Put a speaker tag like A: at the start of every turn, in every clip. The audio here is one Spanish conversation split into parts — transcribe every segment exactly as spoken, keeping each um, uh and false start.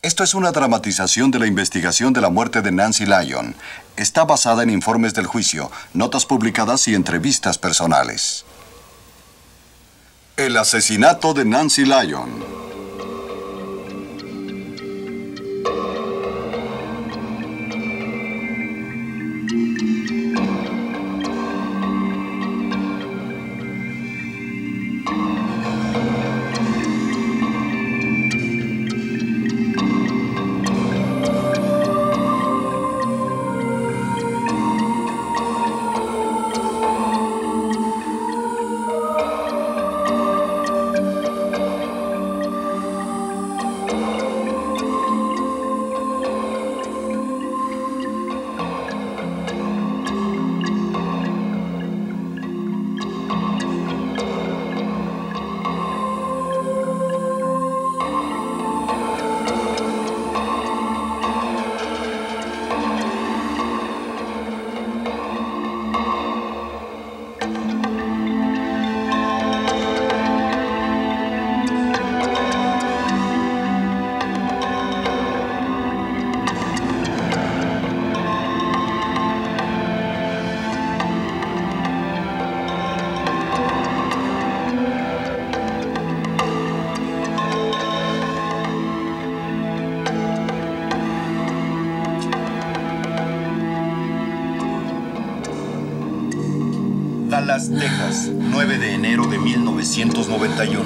A: Esto es una dramatización de la investigación de la muerte de Nancy Lyon. Está basada en informes del juicio, notas publicadas y entrevistas personales. El asesinato de Nancy Lyon.
B: Dallas, Texas, nueve de enero de mil novecientos noventa y uno.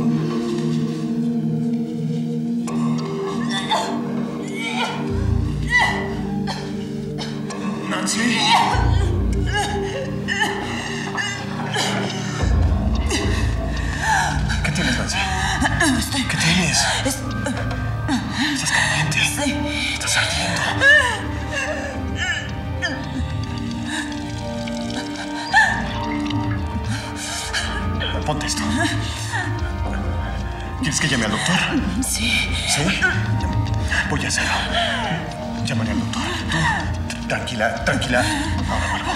B: Nancy. ¿Qué tienes, Nancy?
C: Estoy...
B: ¿Qué tienes?
C: Es...
B: Estás caliente.
C: Sí.
B: Estás ardiendo. Ponte esto. ¿Quieres que llame al doctor?
C: Sí.
B: ¿Sí? Voy a hacerlo. Llamaré al doctor. Tú, tranquila, tranquila. Ahora vuelvo.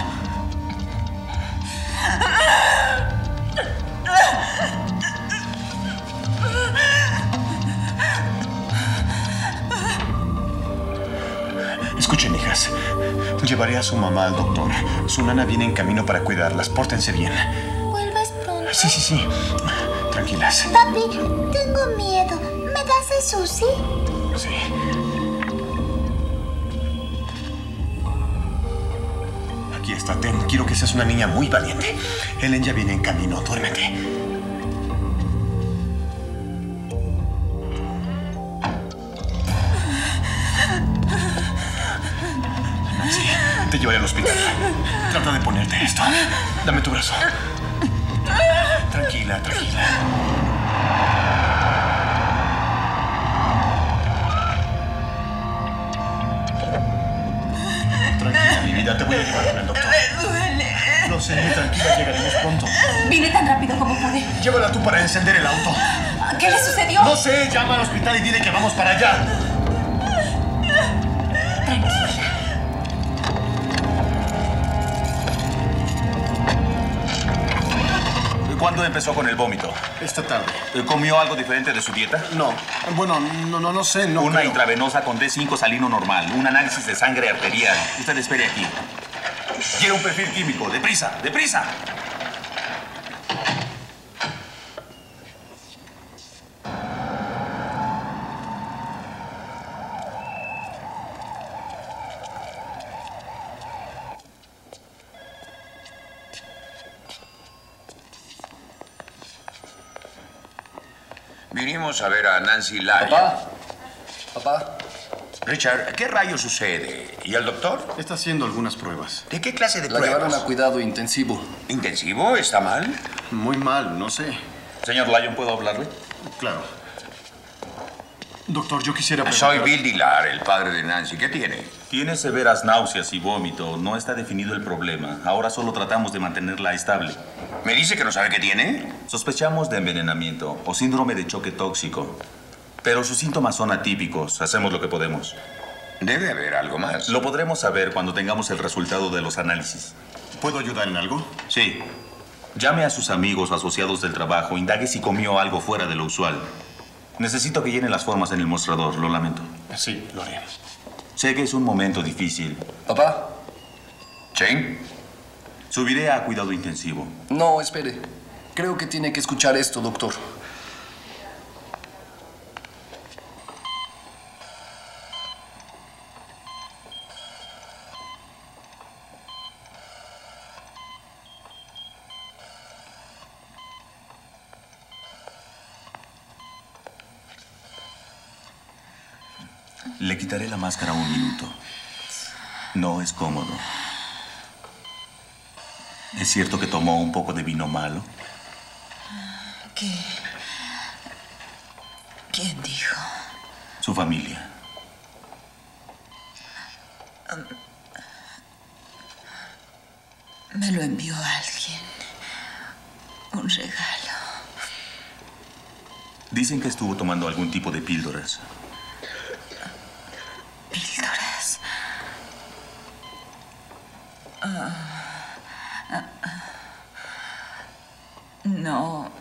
B: Escuchen, hijas. Llevaré a su mamá al doctor. Su nana viene en camino para cuidarlas. Pórtense bien. Sí, sí, sí. Tranquilas.
D: Papi, tengo miedo. ¿Me das a Susie?
B: Sí. Aquí está, ten. Quiero que seas una niña muy valiente. Helen ya viene en camino. Duérmete. Nancy, te llevaré al hospital. Trata de ponerte esto. Dame tu brazo. Tranquila, tranquila. Tranquila, mi vida. Te voy a llevar con el doctor.
C: Me duele.
B: Lo sé, tranquila. Llegaremos pronto.
C: Vine tan rápido como pude.
B: Llévala tú para encender el auto.
C: ¿Qué le sucedió?
B: No sé. Llama al hospital y dile que vamos para allá.
C: Tranquila.
E: ¿Cuándo empezó con el vómito?
B: Esta tarde.
E: ¿Comió algo diferente de su dieta?
B: No. Bueno, no, no, no sé. No
E: Una
B: creo.
E: intravenosa con D cinco salino normal. Un análisis de sangre arterial. Usted espere aquí. Quiero un perfil químico. ¡Deprisa! ¡Deprisa!
F: Vinimos a ver a Nancy Lyon.
B: Papá. Papá.
F: Richard, ¿qué rayos sucede? ¿Y el doctor?
B: Está haciendo algunas pruebas.
F: ¿De qué clase de
G: La
F: pruebas?
G: llevaron a cuidado intensivo.
F: ¿Intensivo? ¿Está mal?
B: Muy mal, no sé.
E: Señor Lyon, ¿puedo hablarle?
B: Claro. Doctor, yo quisiera
F: Soy
B: preguntar...
F: Bill Dillard, el padre de Nancy. ¿Qué tiene?
E: Tiene severas náuseas y vómito. No está definido el problema. Ahora solo tratamos de mantenerla estable.
F: ¿Me dice que no sabe qué tiene?
E: Sospechamos de envenenamiento o síndrome de choque tóxico. Pero sus síntomas son atípicos. Hacemos lo que podemos.
F: Debe haber algo más.
E: Lo podremos saber cuando tengamos el resultado de los análisis.
B: ¿Puedo ayudar en algo?
E: Sí. Llame a sus amigos o asociados del trabajo. Indague si comió algo fuera de lo usual. Necesito que llene las formas en el mostrador, lo lamento.
B: Sí, lo haré.
E: Sé que es un momento difícil.
A: ¿Papá?
F: ¿Sí?
E: Subiré a cuidado intensivo.
A: No, espere. Creo que tiene que escuchar esto, doctor.
E: Le quitaré la máscara un minuto. No es cómodo. ¿Es cierto que tomó un poco de vino malo?
C: ¿Qué? ¿Quién dijo?
E: Su familia.
C: Me lo envió alguien. Un regalo.
E: Dicen que estuvo tomando algún tipo de píldoras.
C: ¿Píldoras? Ah, ah, ah. No.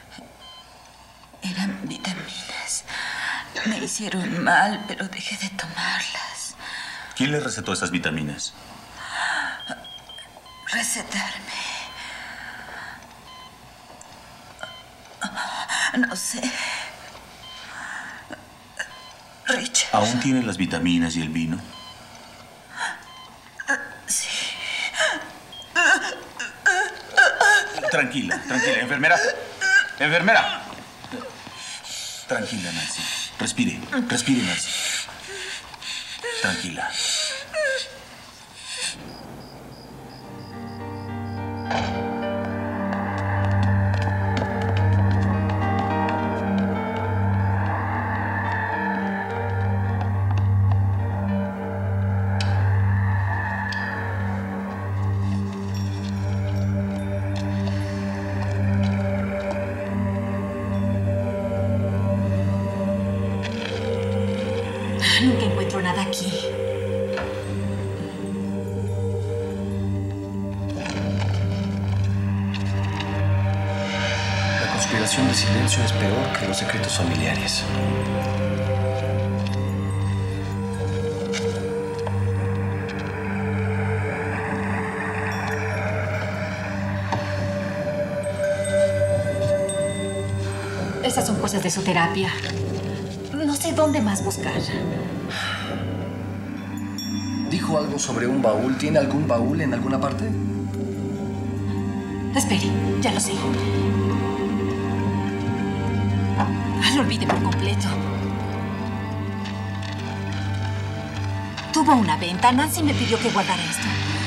C: Eran vitaminas. Me hicieron mal, pero dejé de tomarlas.
E: ¿Quién le recetó esas vitaminas?
C: Recetarme. No sé. Richard.
E: ¿Aún tiene las vitaminas y el vino?
C: Sí.
E: Tranquila, tranquila. Enfermera. Enfermera. Tranquila, Nancy. Respire. Respire, Nancy. Tranquila.
C: Nunca encuentro nada aquí.
B: La conspiración de silencio es peor que los secretos familiares.
C: Esas son cosas de su terapia. No sé dónde más buscar.
A: Dijo algo sobre un baúl. ¿Tiene algún baúl en alguna parte?
C: Espere, ya lo sé. Lo olvidé por completo. Tuvo una venta. Nancy me pidió que guardara esto.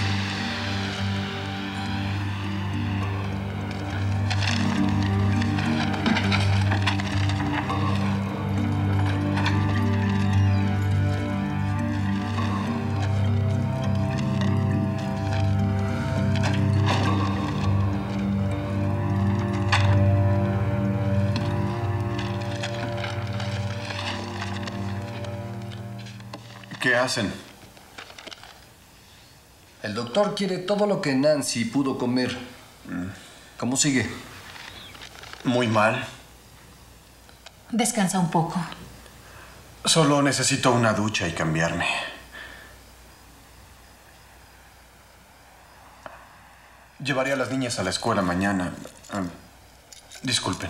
B: ¿Qué hacen?
A: El doctor quiere todo lo que Nancy pudo comer. ¿Cómo sigue?
B: Muy mal.
C: Descansa un poco.
B: Solo necesito una ducha y cambiarme. Llevaré a las niñas a la escuela mañana. Um, disculpen.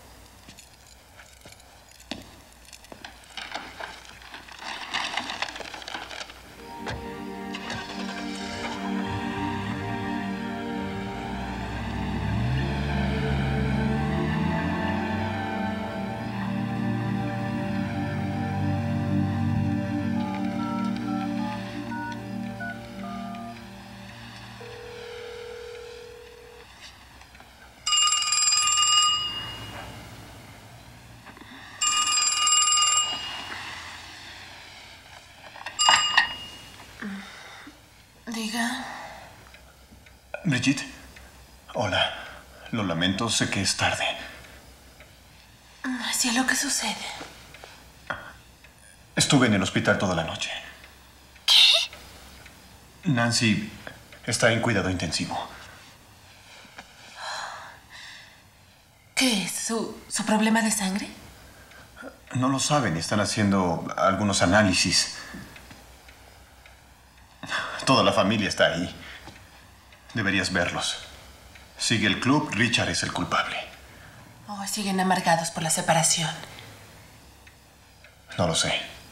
C: Diga.
B: Brigitte, hola. Lo lamento, sé que es tarde.
C: Cielo, ¿qué sucede?
B: Estuve en el hospital toda la noche. ¿Qué? Nancy está en cuidado intensivo.
C: ¿Qué es? ¿Su, su problema de sangre?
B: No lo saben. Están haciendo algunos análisis. Toda la familia está ahí. Deberías verlos. Sigue el club. Richard es el culpable.
G: Oh, siguen amargados por la separación.
B: No lo sé.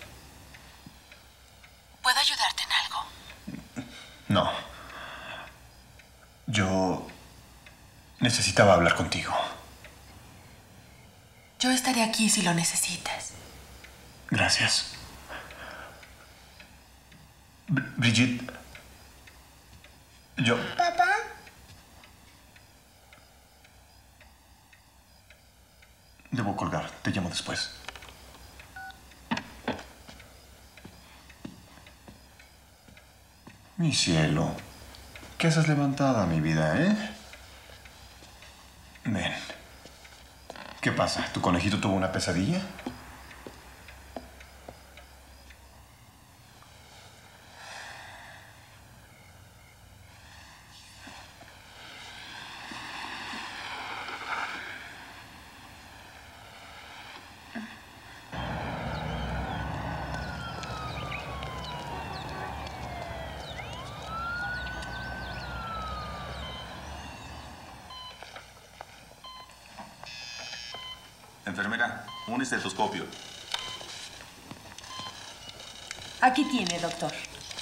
G: ¿Puedo ayudarte en algo?
B: No. Yo necesitaba hablar contigo.
G: Yo estaré aquí si lo necesitas.
B: Gracias. Br- Brigitte. Yo...
D: ¿Papá?
B: Debo colgar. Te llamo después. Mi cielo. ¿Qué haces levantada, mi vida, eh? Ven. ¿Qué pasa? ¿Tu conejito tuvo una pesadilla?
E: Enfermera, un estetoscopio.
C: Aquí tiene, doctor.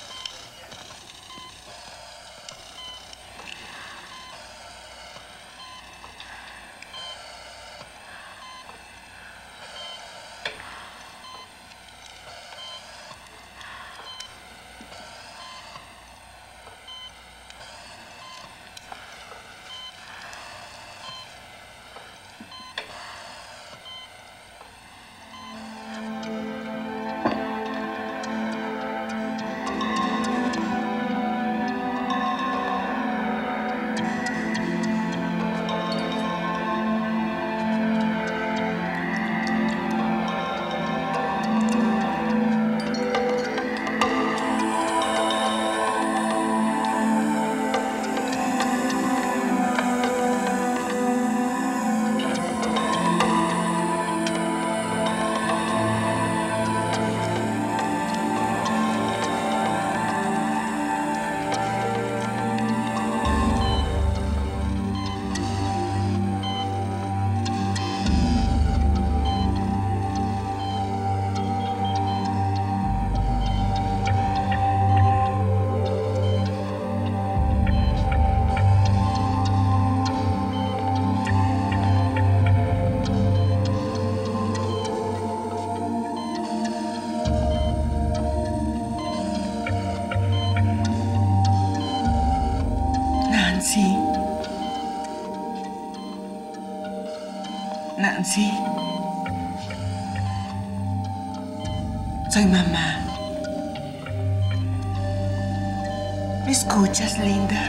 C: Nancy. Nancy. Soy mamá. ¿Me escuchas, linda?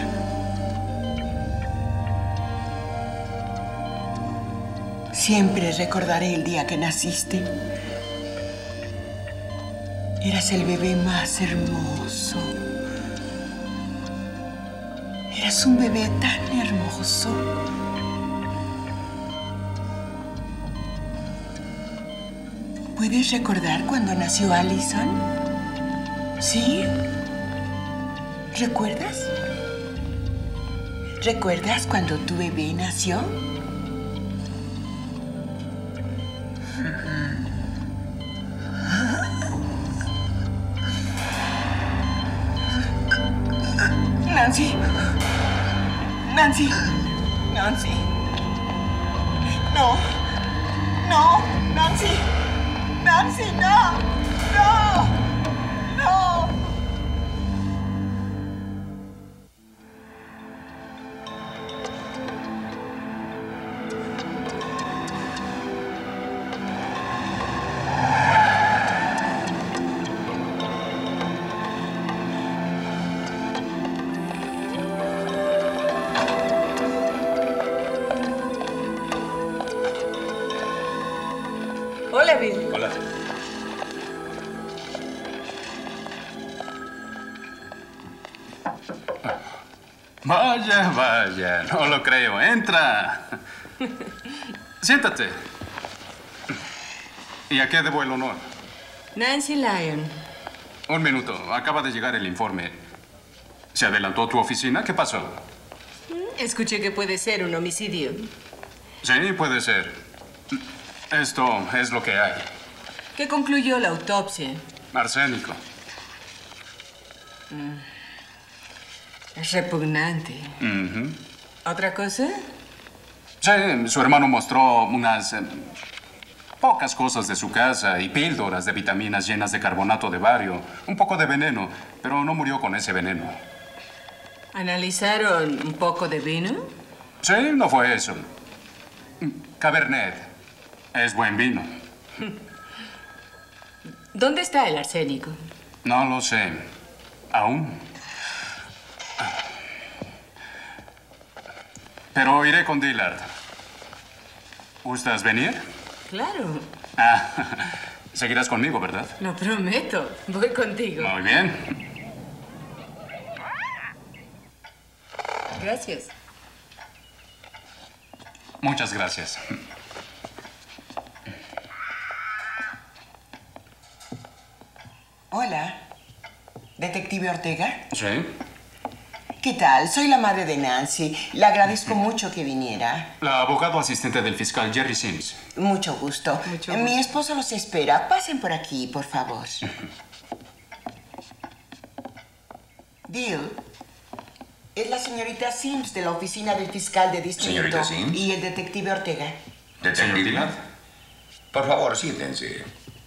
C: Siempre recordaré el día que naciste. Eras el bebé más hermoso. Eras un bebé tan hermoso. ¿Puedes recordar cuando nació Allison? ¿Sí? ¿Recuerdas? ¿Recuerdas cuando tu bebé nació? Nancy. Nancy. Nancy. No. No. Nancy. Nancy, no. No. No. Hola, Bill.
E: Hola.
H: Vaya, vaya, no lo creo. Entra. Siéntate. ¿Y a qué debo el honor?
I: Nancy Lyon.
H: Un minuto. Acaba de llegar el informe. ¿Se adelantó tu oficina? ¿Qué pasó?
I: Escuché que puede ser un homicidio.
H: Sí, puede ser. Esto es lo que hay.
I: ¿Qué concluyó la autopsia?
H: Arsénico.
I: Mm. Es repugnante.
H: Uh-huh.
I: ¿Otra cosa?
H: Sí, su hermano mostró unas eh, pocas cosas de su casa y píldoras de vitaminas llenas de carbonato de bario. Un poco de veneno, pero no murió con ese veneno.
I: ¿Analizaron un poco de vino?
H: Sí, no fue eso. Cabernet. Es buen vino.
I: ¿Dónde está el arsénico?
H: No lo sé. Aún. Pero iré con Dillard. ¿Gustas venir?
I: Claro.
H: Ah, seguirás conmigo, ¿verdad?
I: Lo prometo. Voy contigo.
H: Muy bien.
I: Gracias.
H: Muchas gracias.
J: Hola. ¿Detective Ortega?
H: Sí.
J: ¿Qué tal? Soy la madre de Nancy. Le agradezco mucho que viniera.
H: La abogado asistente del fiscal Jerry Sims.
J: Mucho gusto.
I: Mucho gusto.
J: Mi esposo los espera. Pasen por aquí, por favor. Bill, es la señorita Sims de la oficina del fiscal de distrito.
F: ¿Señorita Sims?
J: Y el detective Ortega.
F: ¿Detective Dillard? Por favor, siéntense.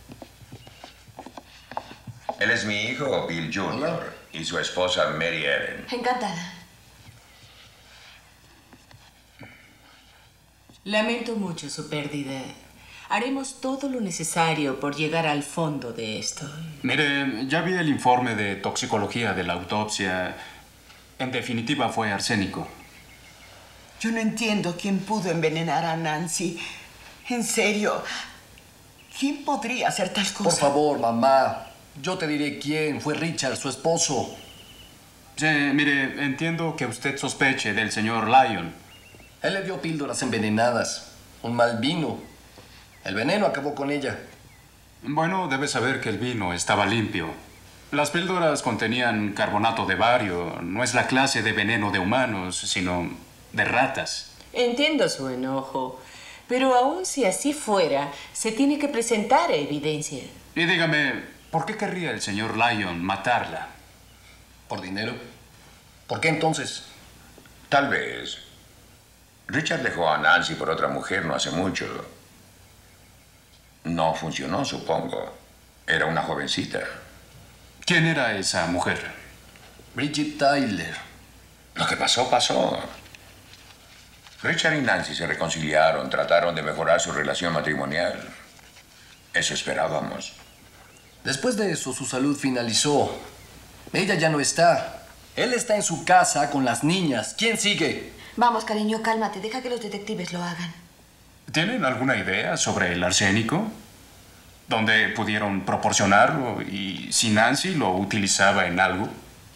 F: Él es mi hijo, Bill junior, y su esposa, Mary Ellen.
C: Encantada.
I: Lamento mucho su pérdida. Haremos todo lo necesario por llegar al fondo de esto.
H: Mire, ya vi el informe de toxicología de la autopsia. En definitiva, fue arsénico.
J: Yo no entiendo quién pudo envenenar a Nancy. En serio, ¿quién podría hacer tal cosa?
K: Por favor, mamá. Yo te diré quién. Fue Richard, su esposo.
H: Sí, mire, entiendo que usted sospeche del señor Lyon.
K: Él le dio píldoras envenenadas. Un mal vino. El veneno acabó con ella.
H: Bueno, debe saber que el vino estaba limpio. Las píldoras contenían carbonato de bario. No es la clase de veneno de humanos, sino de ratas.
I: Entiendo su enojo, pero aun si así fuera, se tiene que presentar evidencia.
H: Y dígame, ¿por qué querría el señor Lyon matarla?
K: ¿Por dinero? ¿Por qué entonces?
F: Tal vez. Richard dejó a Nancy por otra mujer no hace mucho. No funcionó, supongo. Era una jovencita.
H: ¿Quién era esa mujer?
K: Bridget Tyler.
F: Lo que pasó, pasó. Richard y Nancy se reconciliaron, trataron de mejorar su relación matrimonial. Eso esperábamos.
K: Después de eso, su salud finalizó. Ella ya no está. Él está en su casa con las niñas. ¿Quién sigue?
C: Vamos, cariño, cálmate. Deja que los detectives lo hagan.
H: ¿Tienen alguna idea sobre el arsénico? ¿Dónde pudieron proporcionarlo y si Nancy lo utilizaba en algo?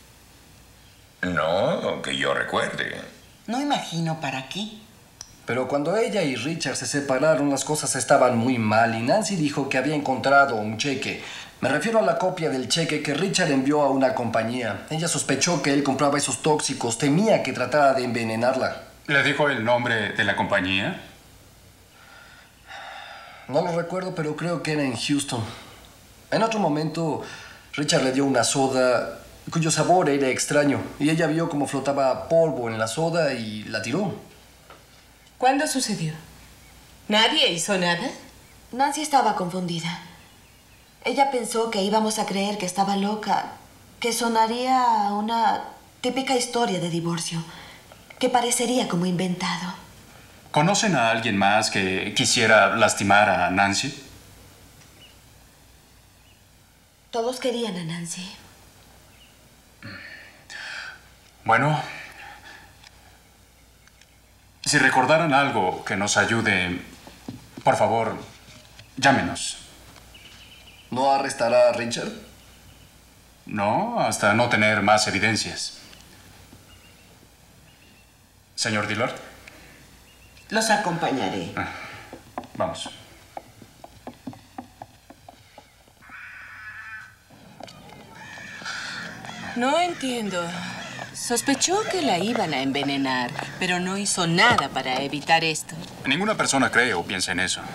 F: No, que yo recuerde.
J: No imagino para qué.
K: Pero cuando ella y Richard se separaron, las cosas estaban muy mal y Nancy dijo que había encontrado un cheque. Me refiero a la copia del cheque que Richard envió a una compañía. Ella sospechó que él compraba esos tóxicos, temía que tratara de envenenarla.
H: ¿Le dijo el nombre de la compañía?
K: No lo recuerdo, pero creo que era en Houston. En otro momento, Richard le dio una soda cuyo sabor era extraño y ella vio cómo flotaba polvo en la soda y la tiró.
I: ¿Cuándo sucedió? ¿Nadie hizo nada?
C: Nancy estaba confundida. Ella pensó que íbamos a creer que estaba loca, que sonaría a una típica historia de divorcio, que parecería como inventado.
H: ¿Conocen a alguien más que quisiera lastimar a Nancy?
C: Todos querían a Nancy.
H: Bueno, si recordaran algo que nos ayude, por favor, llámenos.
K: ¿No arrestará a Richard?
H: No, hasta no tener más evidencias. Señor Dillard.
J: Los acompañaré.
H: Vamos.
I: No entiendo. Sospechó que la iban a envenenar, pero no hizo nada para evitar esto.
H: Ninguna persona cree o piensa en eso.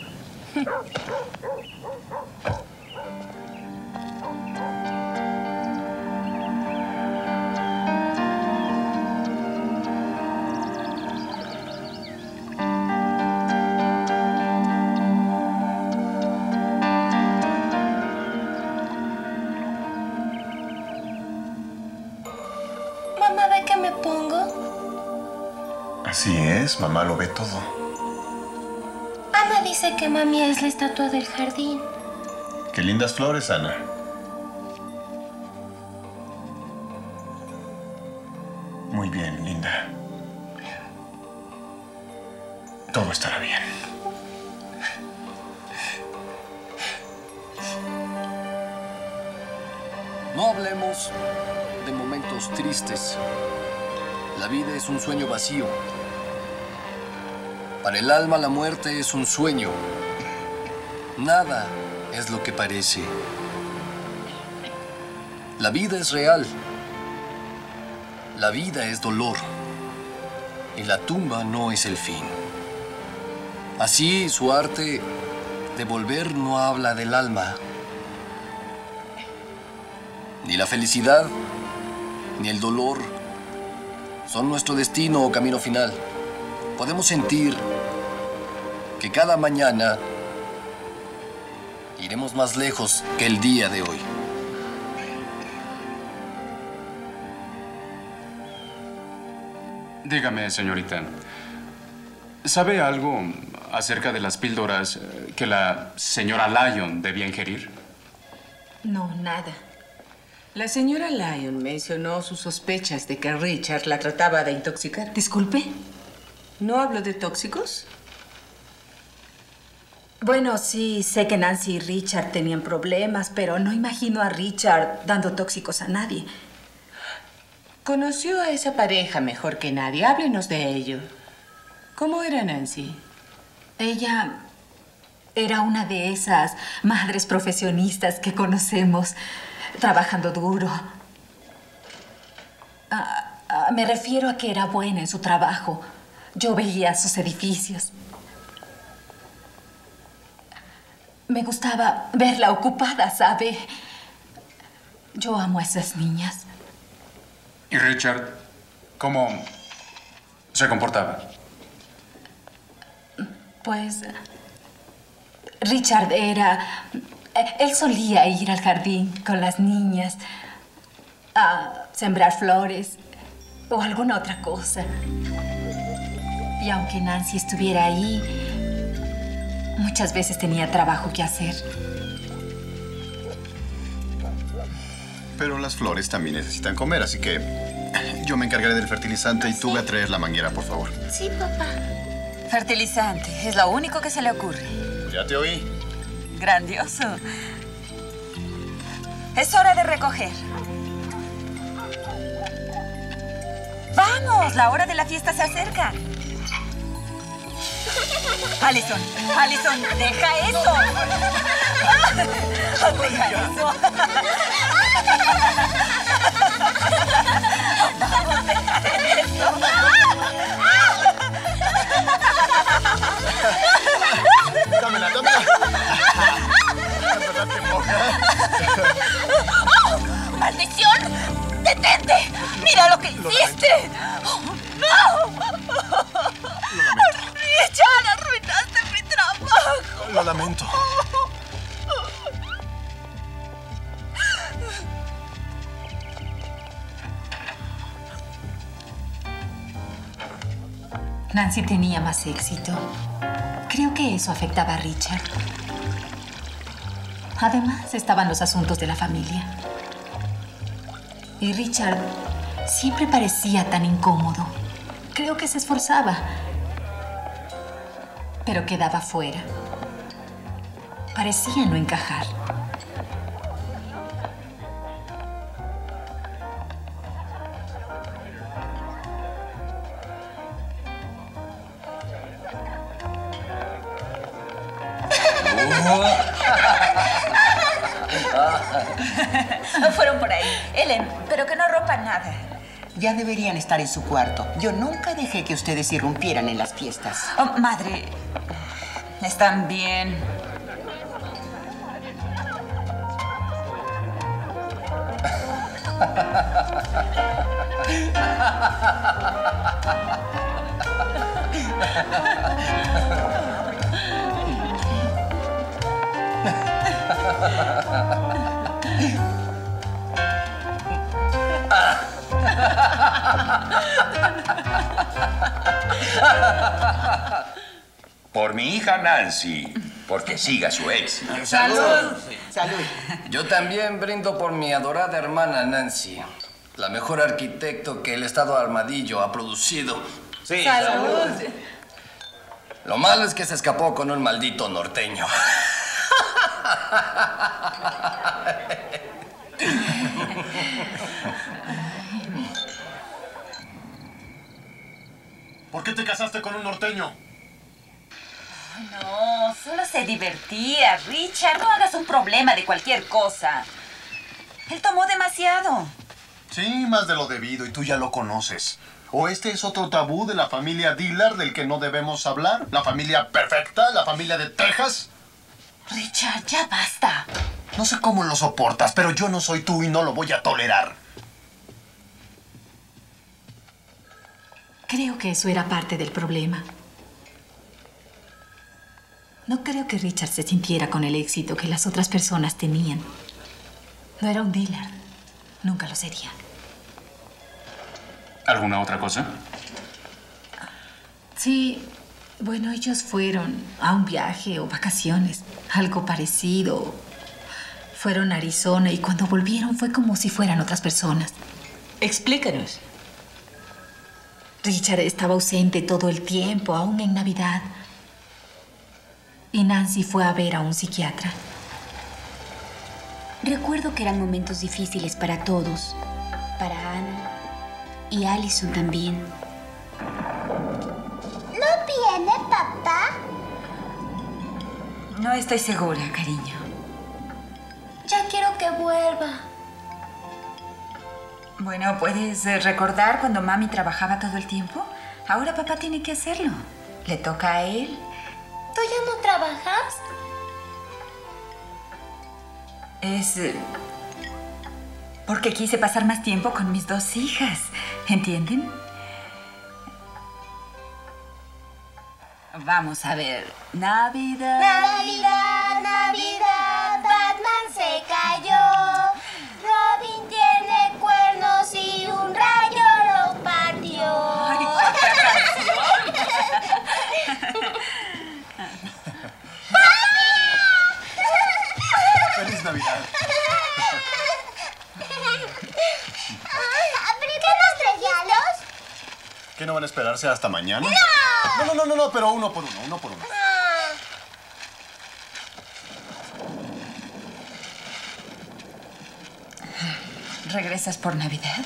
D: Mamá, ¿ve que me pongo?
B: Así es, mamá lo ve todo.
D: Ana dice que mami es la estatua del jardín.
B: Qué lindas flores, Ana. Muy bien, linda. Todo estará bien.
K: No hablemos de momentos tristes. La vida es un sueño vacío. Para el alma la muerte es un sueño. Nada es lo que parece. La vida es real. La vida es dolor. Y la tumba no es el fin. Así su arte de volver no habla del alma. Ni la felicidad, ni el dolor son nuestro destino o camino final. Podemos sentir que cada mañana iremos más lejos que el día de hoy.
H: Dígame, señorita, ¿sabe algo acerca de las píldoras que la señora Lyon debía ingerir?
I: No, nada. La señora Lyon mencionó sus sospechas de que Richard la trataba de intoxicar.
L: Disculpe.
I: ¿No hablo de tóxicos?
L: Bueno, sí, sé que Nancy y Richard tenían problemas, pero no imagino a Richard dando tóxicos a nadie.
I: Conoció a esa pareja mejor que nadie. Háblenos de ello. ¿Cómo era Nancy?
L: Ella era una de esas madres profesionistas que conocemos, trabajando duro. Ah, ah, me refiero a que era buena en su trabajo. Yo veía sus edificios. Me gustaba verla ocupada, ¿sabe? Yo amo a esas niñas.
H: ¿Y Richard? ¿Cómo se comportaba?
L: Pues Richard era... Él solía ir al jardín con las niñas a sembrar flores o alguna otra cosa. Y aunque Nancy estuviera ahí, muchas veces tenía trabajo que hacer.
B: Pero las flores también necesitan comer, así que yo me encargaré del fertilizante y tú ve a traer la manguera, por favor.
D: Sí, papá.
M: Fertilizante, es lo único que se le ocurre.
B: Ya te oí.
M: Grandioso. Es hora de recoger. ¡Vamos! La hora de la fiesta se acerca. Allison, Allison, deja eso. Deja eso. Vamos, deja eso.
B: Dámela, dámela. La verdad que moja.
M: ¡Oh! ¡Maldición! ¡Detente! ¡Mira lo que hiciste! Oh, ¡no! ¡Richard, arruinaste mi trabajo!
B: Lo lamento.
L: Nancy tenía más éxito. Creo que eso afectaba a Richard. Además, estaban los asuntos de la familia. Y Richard siempre parecía tan incómodo. Creo que se esforzaba, pero quedaba fuera. Parecía no encajar.
M: Fueron por ahí. Ellen, pero para nada.
J: Ya deberían estar en su cuarto. Yo nunca dejé que ustedes irrumpieran en las fiestas.
M: Oh, madre, están bien.
F: Por mi hija Nancy, porque siga su éxito.
K: ¡Salud!
J: ¡Salud!
K: Yo también brindo por mi adorada hermana Nancy, la mejor arquitecto que el Estado Armadillo ha producido.
J: Sí, ¡salud!
K: Lo malo es que se escapó con un maldito norteño.
B: ¿Por qué te casaste con un norteño?
M: No, solo se divertía. Richard, no hagas un problema de cualquier cosa. Él tomó demasiado.
B: Sí, más de lo debido, y tú ya lo conoces. ¿O este es otro tabú de la familia Dillard del que no debemos hablar? ¿La familia perfecta? ¿La familia de Texas?
M: Richard, ya basta.
B: No sé cómo lo soportas, pero yo no soy tú y no lo voy a tolerar.
L: Creo que eso era parte del problema. No creo que Richard se sintiera con el éxito que las otras personas tenían. No era un Dillard. Nunca lo sería.
H: ¿Alguna otra cosa?
L: Sí, bueno, ellos fueron a un viaje o vacaciones, algo parecido. Fueron a Arizona y cuando volvieron fue como si fueran otras personas.
I: Explícanos.
L: Richard estaba ausente todo el tiempo, aún en Navidad. Y Nancy fue a ver a un psiquiatra.
N: Recuerdo que eran momentos difíciles para todos. Para Ana y Allison también.
M: ¿No viene papá? No estoy segura, cariño.
D: Ya quiero que vuelva.
M: Bueno, ¿puedes eh, recordar cuando mami trabajaba todo el tiempo? Ahora papá tiene que hacerlo. Le toca a él.
D: ¿Tú ya no trabajas?
M: Es eh, porque quise pasar más tiempo con mis dos hijas. ¿Entienden? Vamos a ver. Navidad.
D: Navidad, Navidad, Batman se cayó. Robin tiene cuernos y un rayo lo partió.
M: Ay, otra canción.
B: ¡Feliz Navidad!
D: ¿Apliquemos regalos?
B: ¿Qué no van a esperarse hasta mañana?
D: ¡No!
B: No, no, no, no, pero uno por uno, uno por uno.
M: ¿Regresas por Navidad?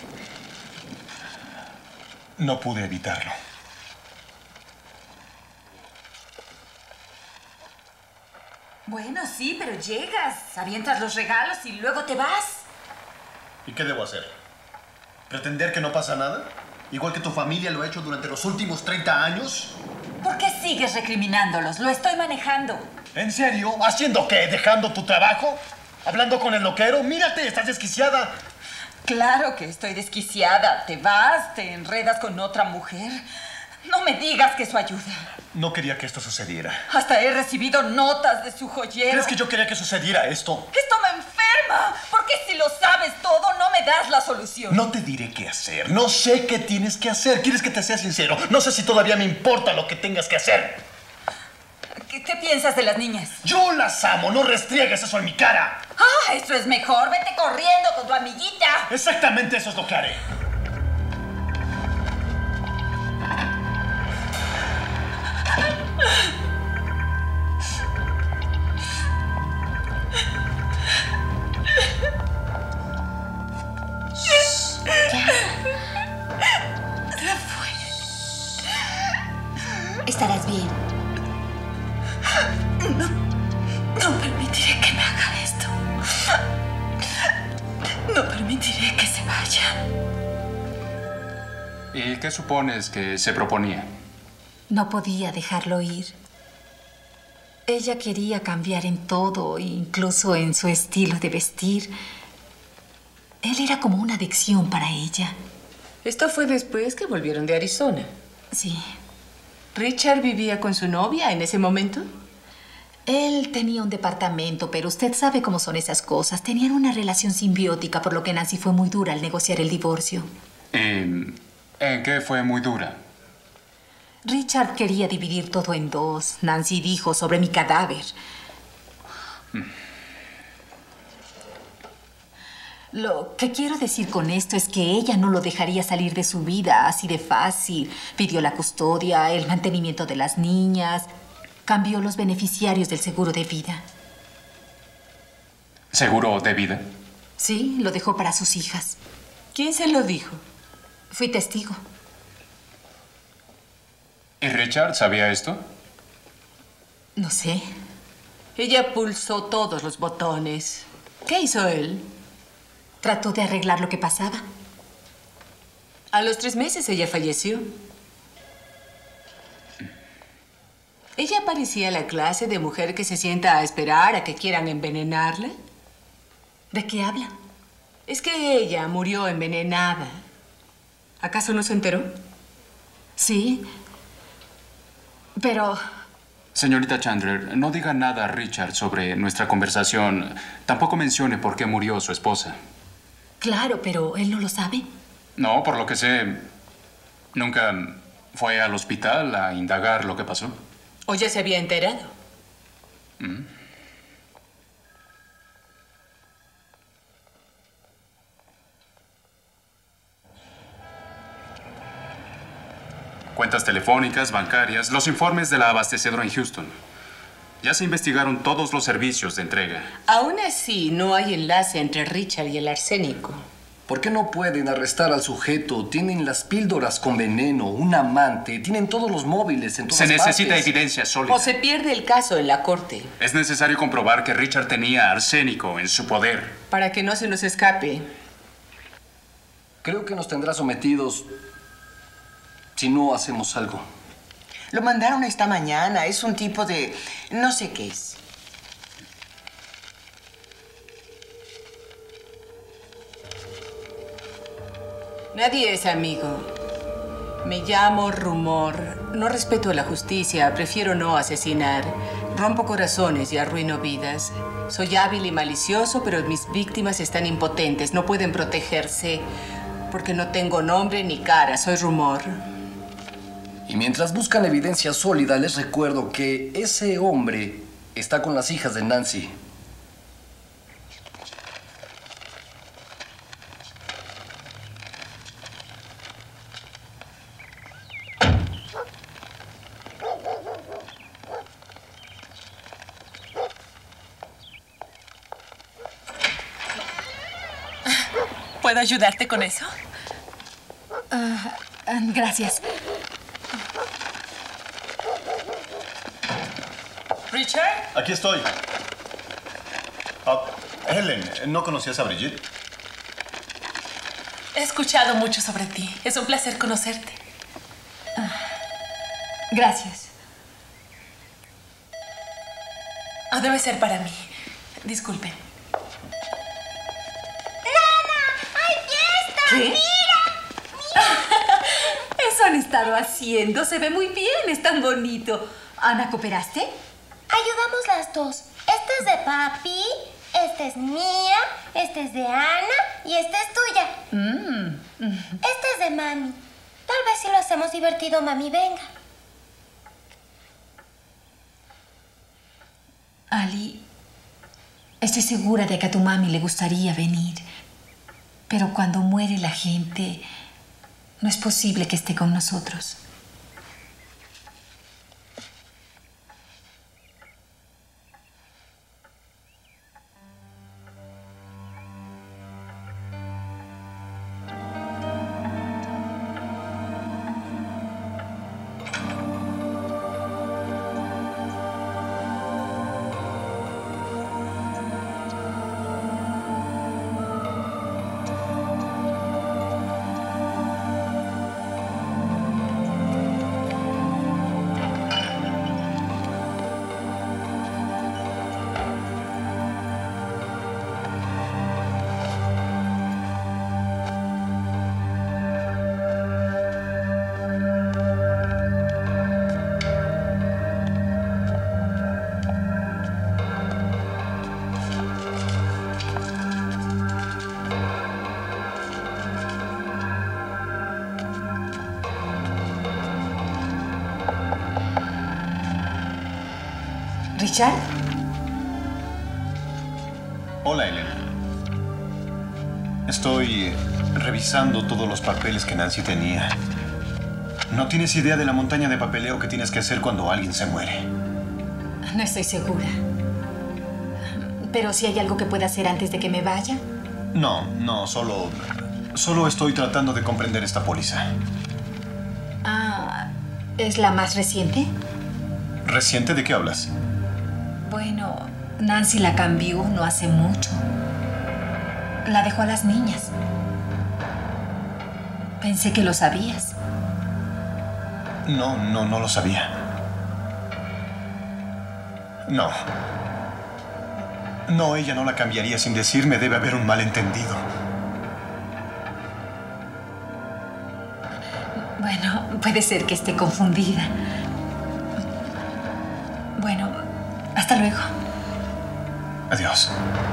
B: No pude evitarlo.
M: Bueno, sí, pero llegas, avientas los regalos y luego te vas.
B: ¿Y qué debo hacer? ¿Pretender que no pasa nada? ¿Igual que tu familia lo ha hecho durante los últimos treinta años?
M: ¿Por qué sigues recriminándolos? Lo estoy manejando.
B: ¿En serio? ¿Haciendo qué? ¿Dejando tu trabajo? ¿Hablando con el loquero? ¡Mírate! ¡Estás desquiciada!
M: Claro que estoy desquiciada. Te vas, te enredas con otra mujer. No me digas que eso ayuda.
B: No quería que esto sucediera.
M: Hasta he recibido notas de su joyero.
B: ¿Crees que yo quería que sucediera esto?
M: Esto me enferma. Porque si lo sabes todo, no me das la solución.
B: No te diré qué hacer. No sé qué tienes que hacer. ¿Quieres que te sea sincero? No sé si todavía me importa lo que tengas que hacer.
M: ¿Qué, qué piensas de las niñas?
B: Yo las amo. No restriegues eso en mi cara.
M: Ah, eso es mejor. Vete corriendo con tu amiguita.
B: Exactamente eso es lo que haré.
N: Estarás bien.
M: No, no permitiré que me haga esto. No
G: No permitiré que se vaya.
H: ¿Y qué supones que se proponía?
L: No podía dejarlo ir. Ella quería cambiar en todo, incluso en su estilo de vestir. Él era como una adicción para ella.
I: Esto fue después que volvieron de Arizona.
L: Sí.
I: ¿Richard vivía con su novia en ese momento?
L: Él tenía un departamento, pero usted sabe cómo son esas cosas. Tenían una relación simbiótica, por lo que Nancy fue muy dura al negociar el divorcio.
H: ¿Y en qué fue muy dura?
L: Richard quería dividir todo en dos. Nancy dijo sobre mi cadáver. Lo que quiero decir con esto es que ella no lo dejaría salir de su vida así de fácil. Pidió la custodia, el mantenimiento de las niñas, cambió los beneficiarios del seguro de vida.
H: ¿Seguro de vida?
L: Sí, lo dejó para sus hijas.
I: ¿Quién se lo dijo?
L: Fui testigo.
H: ¿Y Richard sabía esto?
L: No sé.
I: Ella pulsó todos los botones. ¿Qué hizo él?
L: Trató de arreglar lo que pasaba.
I: A los tres meses ella falleció. ¿Ella parecía la clase de mujer que se sienta a esperar a que quieran envenenarla?
L: ¿De qué habla?
I: Es que ella murió envenenada. ¿Acaso no se enteró?
L: Sí. Pero...
H: Señorita Chandler, no diga nada a Richard sobre nuestra conversación. Tampoco mencione por qué murió su esposa.
L: Claro, pero él no lo sabe.
H: No, por lo que sé, nunca fue al hospital a indagar lo que pasó.
I: ¿O ya se había enterado?
H: ¿Mm? Cuentas telefónicas, bancarias, los informes de la abastecedora en Houston. Ya se investigaron todos los servicios de entrega.
I: Aún así, no hay enlace entre Richard y el arsénico.
K: ¿Por qué no pueden arrestar al sujeto? Tienen las píldoras con veneno, un amante, tienen todos los móviles en todas
H: Se necesita
K: partes.
H: evidencia sólida.
I: O se pierde el caso en la corte.
H: Es necesario comprobar que Richard tenía arsénico en su poder.
I: Para que no se nos escape.
K: Creo que nos tendrá sometidos si no hacemos algo.
J: Lo mandaron esta mañana. Es un tipo de... no sé qué es.
I: Nadie es amigo. Me llamo Rumor. No respeto la justicia. Prefiero no asesinar. Rompo corazones y arruino vidas. Soy hábil y malicioso, pero mis víctimas están impotentes. No pueden protegerse porque no tengo nombre ni cara. Soy Rumor.
K: Y mientras buscan evidencia sólida, les recuerdo que ese hombre está con las hijas de Nancy.
G: ¿Puedo ayudarte con eso?
L: Uh, uh, gracias.
G: ¿Richard?
B: Aquí estoy. Ah, Helen, ¿no conocías a Brigitte?
G: He escuchado mucho sobre ti. Es un placer conocerte.
L: Uh, gracias.
G: Oh, debe ser para mí. Disculpen.
L: ¿Qué? ¡Mira! ¡Mira! Eso han estado haciendo. Se ve muy bien. Es tan bonito. Ana, ¿cooperaste?
D: Ayudamos las dos. Este es de papi, este es mía, este es de Ana y esta es tuya.
L: Mm.
D: Este es de mami. Tal vez si lo hacemos divertido, mami venga.
L: Ali, estoy segura de que a tu mami le gustaría venir. Pero cuando muere la gente, no es posible que esté con nosotros.
I: ¿Richard?
B: Hola, Ellen. Estoy revisando todos los papeles que Nancy tenía. No tienes idea de la montaña de papeleo que tienes que hacer cuando alguien se muere.
L: No estoy segura. Pero si hay algo que pueda hacer antes de que me vaya.
B: No, no, solo... Solo estoy tratando de comprender esta póliza.
L: Ah, ¿es la más reciente?
B: ¿Reciente? ¿De qué hablas?
L: Bueno, Nancy la cambió no hace mucho. La dejó a las niñas. Pensé que lo sabías.
B: No, no, no lo sabía. No. No, ella no la cambiaría sin decirme. Debe haber un malentendido.
L: Bueno, puede ser que esté confundida. Bueno, hasta luego.
B: Adiós.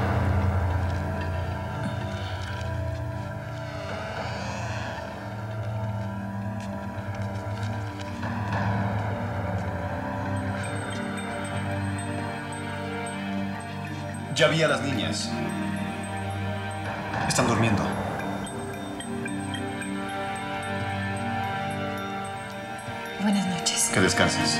B: Ya vi a las niñas. Están durmiendo.
L: Buenas noches.
B: Que descanses.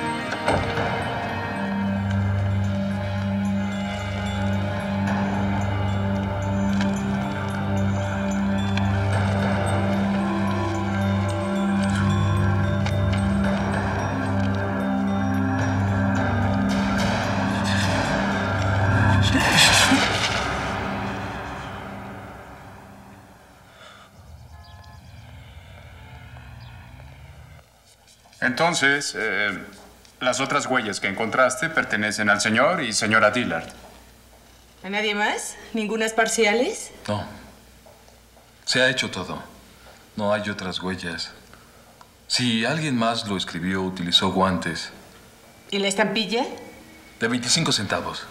H: Entonces, eh, las otras huellas que encontraste pertenecen al señor y señora Dillard.
I: ¿A nadie más? ¿Ningunas parciales?
O: No. Se ha hecho todo. No hay otras huellas. Si alguien más lo escribió, utilizó guantes.
I: ¿Y la estampilla?
O: De veinticinco centavos.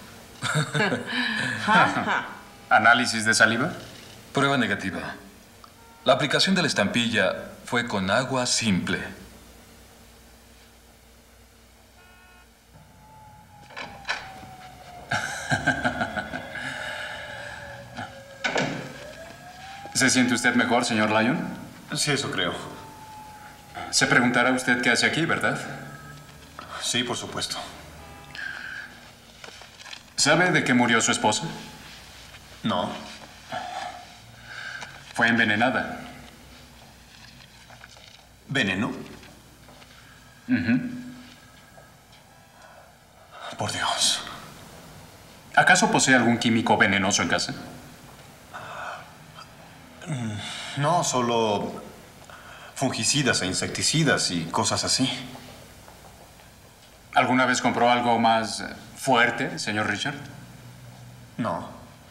H: ¿Análisis de saliva?
O: Prueba negativa. La aplicación de la estampilla fue con agua simple.
H: ¿Se siente usted mejor, señor Lyon?
B: Sí, eso creo.
H: Se preguntará usted qué hace aquí, ¿verdad?
B: Sí, por supuesto.
H: ¿Sabe de qué murió su esposa?
B: No.
H: Fue envenenada.
B: ¿Veneno?
H: Uh-huh.
B: Por Dios.
H: ¿Acaso posee algún químico venenoso en casa?
B: No, solo fungicidas e insecticidas y cosas así.
H: ¿Alguna vez compró algo más fuerte, señor Richard?
B: No.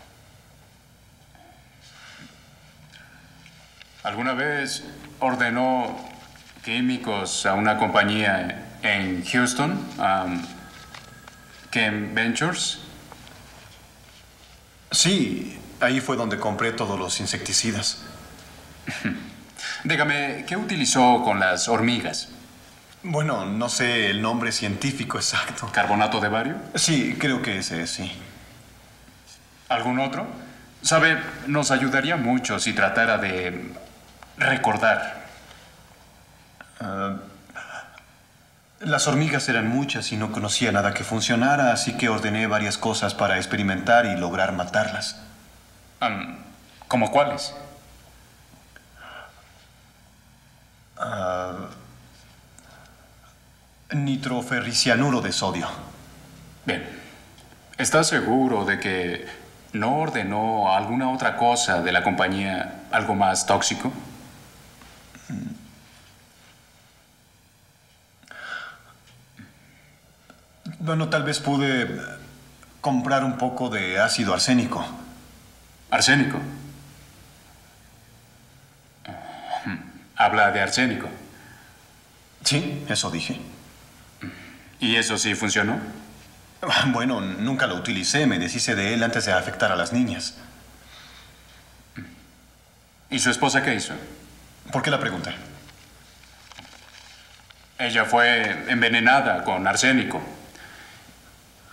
H: ¿Alguna vez ordenó químicos a una compañía en Houston, um, Chem Ventures?
B: Sí, ahí fue donde compré todos los insecticidas.
H: Dígame, ¿qué utilizó con las hormigas?
B: Bueno, no sé el nombre científico exacto.
H: ¿Carbonato de bario?
B: Sí, creo que ese es, sí.
H: ¿Algún otro? Sabe, nos ayudaría mucho si tratara de recordar.
B: Uh, las hormigas eran muchas y no conocía nada que funcionara, así que ordené varias cosas para experimentar y lograr matarlas.
H: Um, ¿Cómo cuáles?
B: Uh, nitroferricianuro de sodio.
H: Bien. ¿Está seguro de que no ordenó alguna otra cosa de la compañía, algo más tóxico?
B: Bueno, tal vez pude comprar un poco de ácido arsénico.
H: ¿Arsénico? ¿Habla de arsénico?
B: Sí, eso dije.
H: ¿Y eso sí funcionó?
B: Bueno, nunca lo utilicé. Me deshice de él antes de afectar a las niñas.
H: ¿Y su esposa qué hizo?
B: ¿Por qué la pregunta?
H: Ella fue envenenada con arsénico.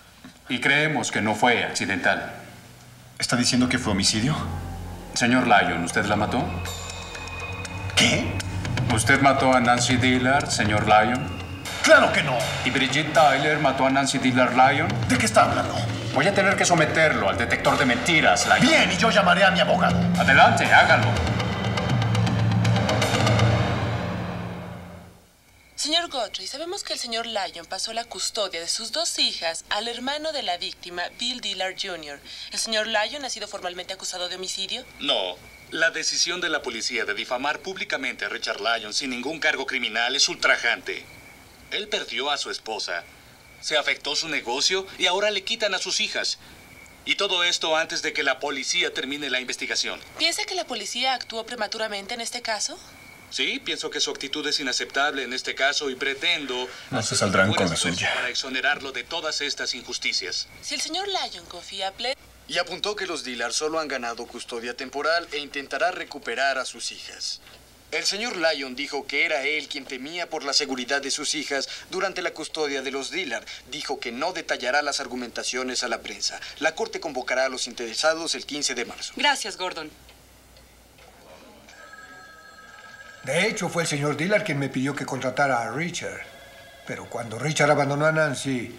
H: Y creemos que no fue accidental.
B: ¿Está diciendo que fue homicidio?
H: Señor Lyon, ¿usted la mató?
B: ¿Qué?
H: ¿Usted mató a Nancy Dillard, señor Lyon?
B: ¡Claro que no!
H: ¿Y Brigitte Tyler mató a Nancy Dillard Lyon?
B: ¿De qué está hablando?
H: Voy a tener que someterlo al detector de mentiras, Lyon.
B: Bien, y yo llamaré a mi abogado.
H: Adelante, hágalo.
P: Señor Godfrey, sabemos que el señor Lyon pasó la custodia de sus dos hijas al hermano de la víctima, Bill Dillard junior ¿El señor Lyon ha sido formalmente acusado de homicidio?
Q: No. La decisión de la policía de difamar públicamente a Richard Lyon sin ningún cargo criminal es ultrajante. Él perdió a su esposa, se afectó su negocio y ahora le quitan a sus hijas. Y todo esto antes de que la policía termine la investigación.
P: ¿Piensa que la policía actuó prematuramente en este caso?
Q: Sí, pienso que su actitud es inaceptable en este caso y pretendo...
B: No se saldrán con la suya.
Q: ...para exonerarlo de todas estas injusticias.
P: Si el señor Lyon confía ple...
R: Y apuntó que los Dillard solo han ganado custodia temporal e intentará recuperar a sus hijas. El señor Lyon dijo que era él quien temía por la seguridad de sus hijas durante la custodia de los Dillard. Dijo que no detallará las argumentaciones a la prensa. La corte convocará a los interesados el quince de marzo.
P: Gracias, Gordon.
S: De hecho, fue el señor Dillard quien me pidió que contratara a Richard. Pero cuando Richard abandonó a Nancy...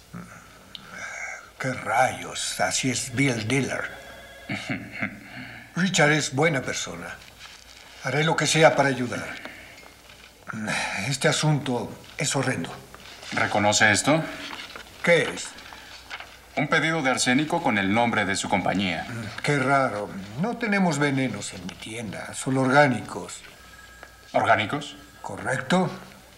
S: ¡Qué rayos! Así es Bill Dillard. Richard es buena persona. Haré lo que sea para ayudar. Este asunto es horrendo.
H: ¿Reconoce esto?
S: ¿Qué es?
H: Un pedido de arsénico con el nombre de su compañía.
S: Qué raro. No tenemos venenos en mi tienda, solo orgánicos.
H: ¿Orgánicos?
S: ¿Correcto?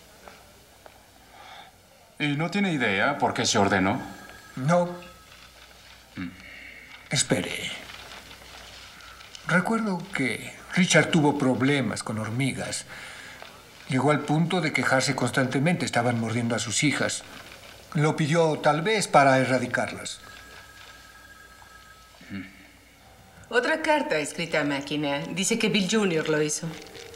H: ¿Y no tiene idea por qué se ordenó?
S: No. Mm. Espere. Recuerdo que Richard tuvo problemas con hormigas. Llegó al punto de quejarse constantemente. Estaban mordiendo a sus hijas. Lo pidió tal vez para erradicarlas.
I: Otra carta escrita a máquina. Dice que Bill junior lo hizo.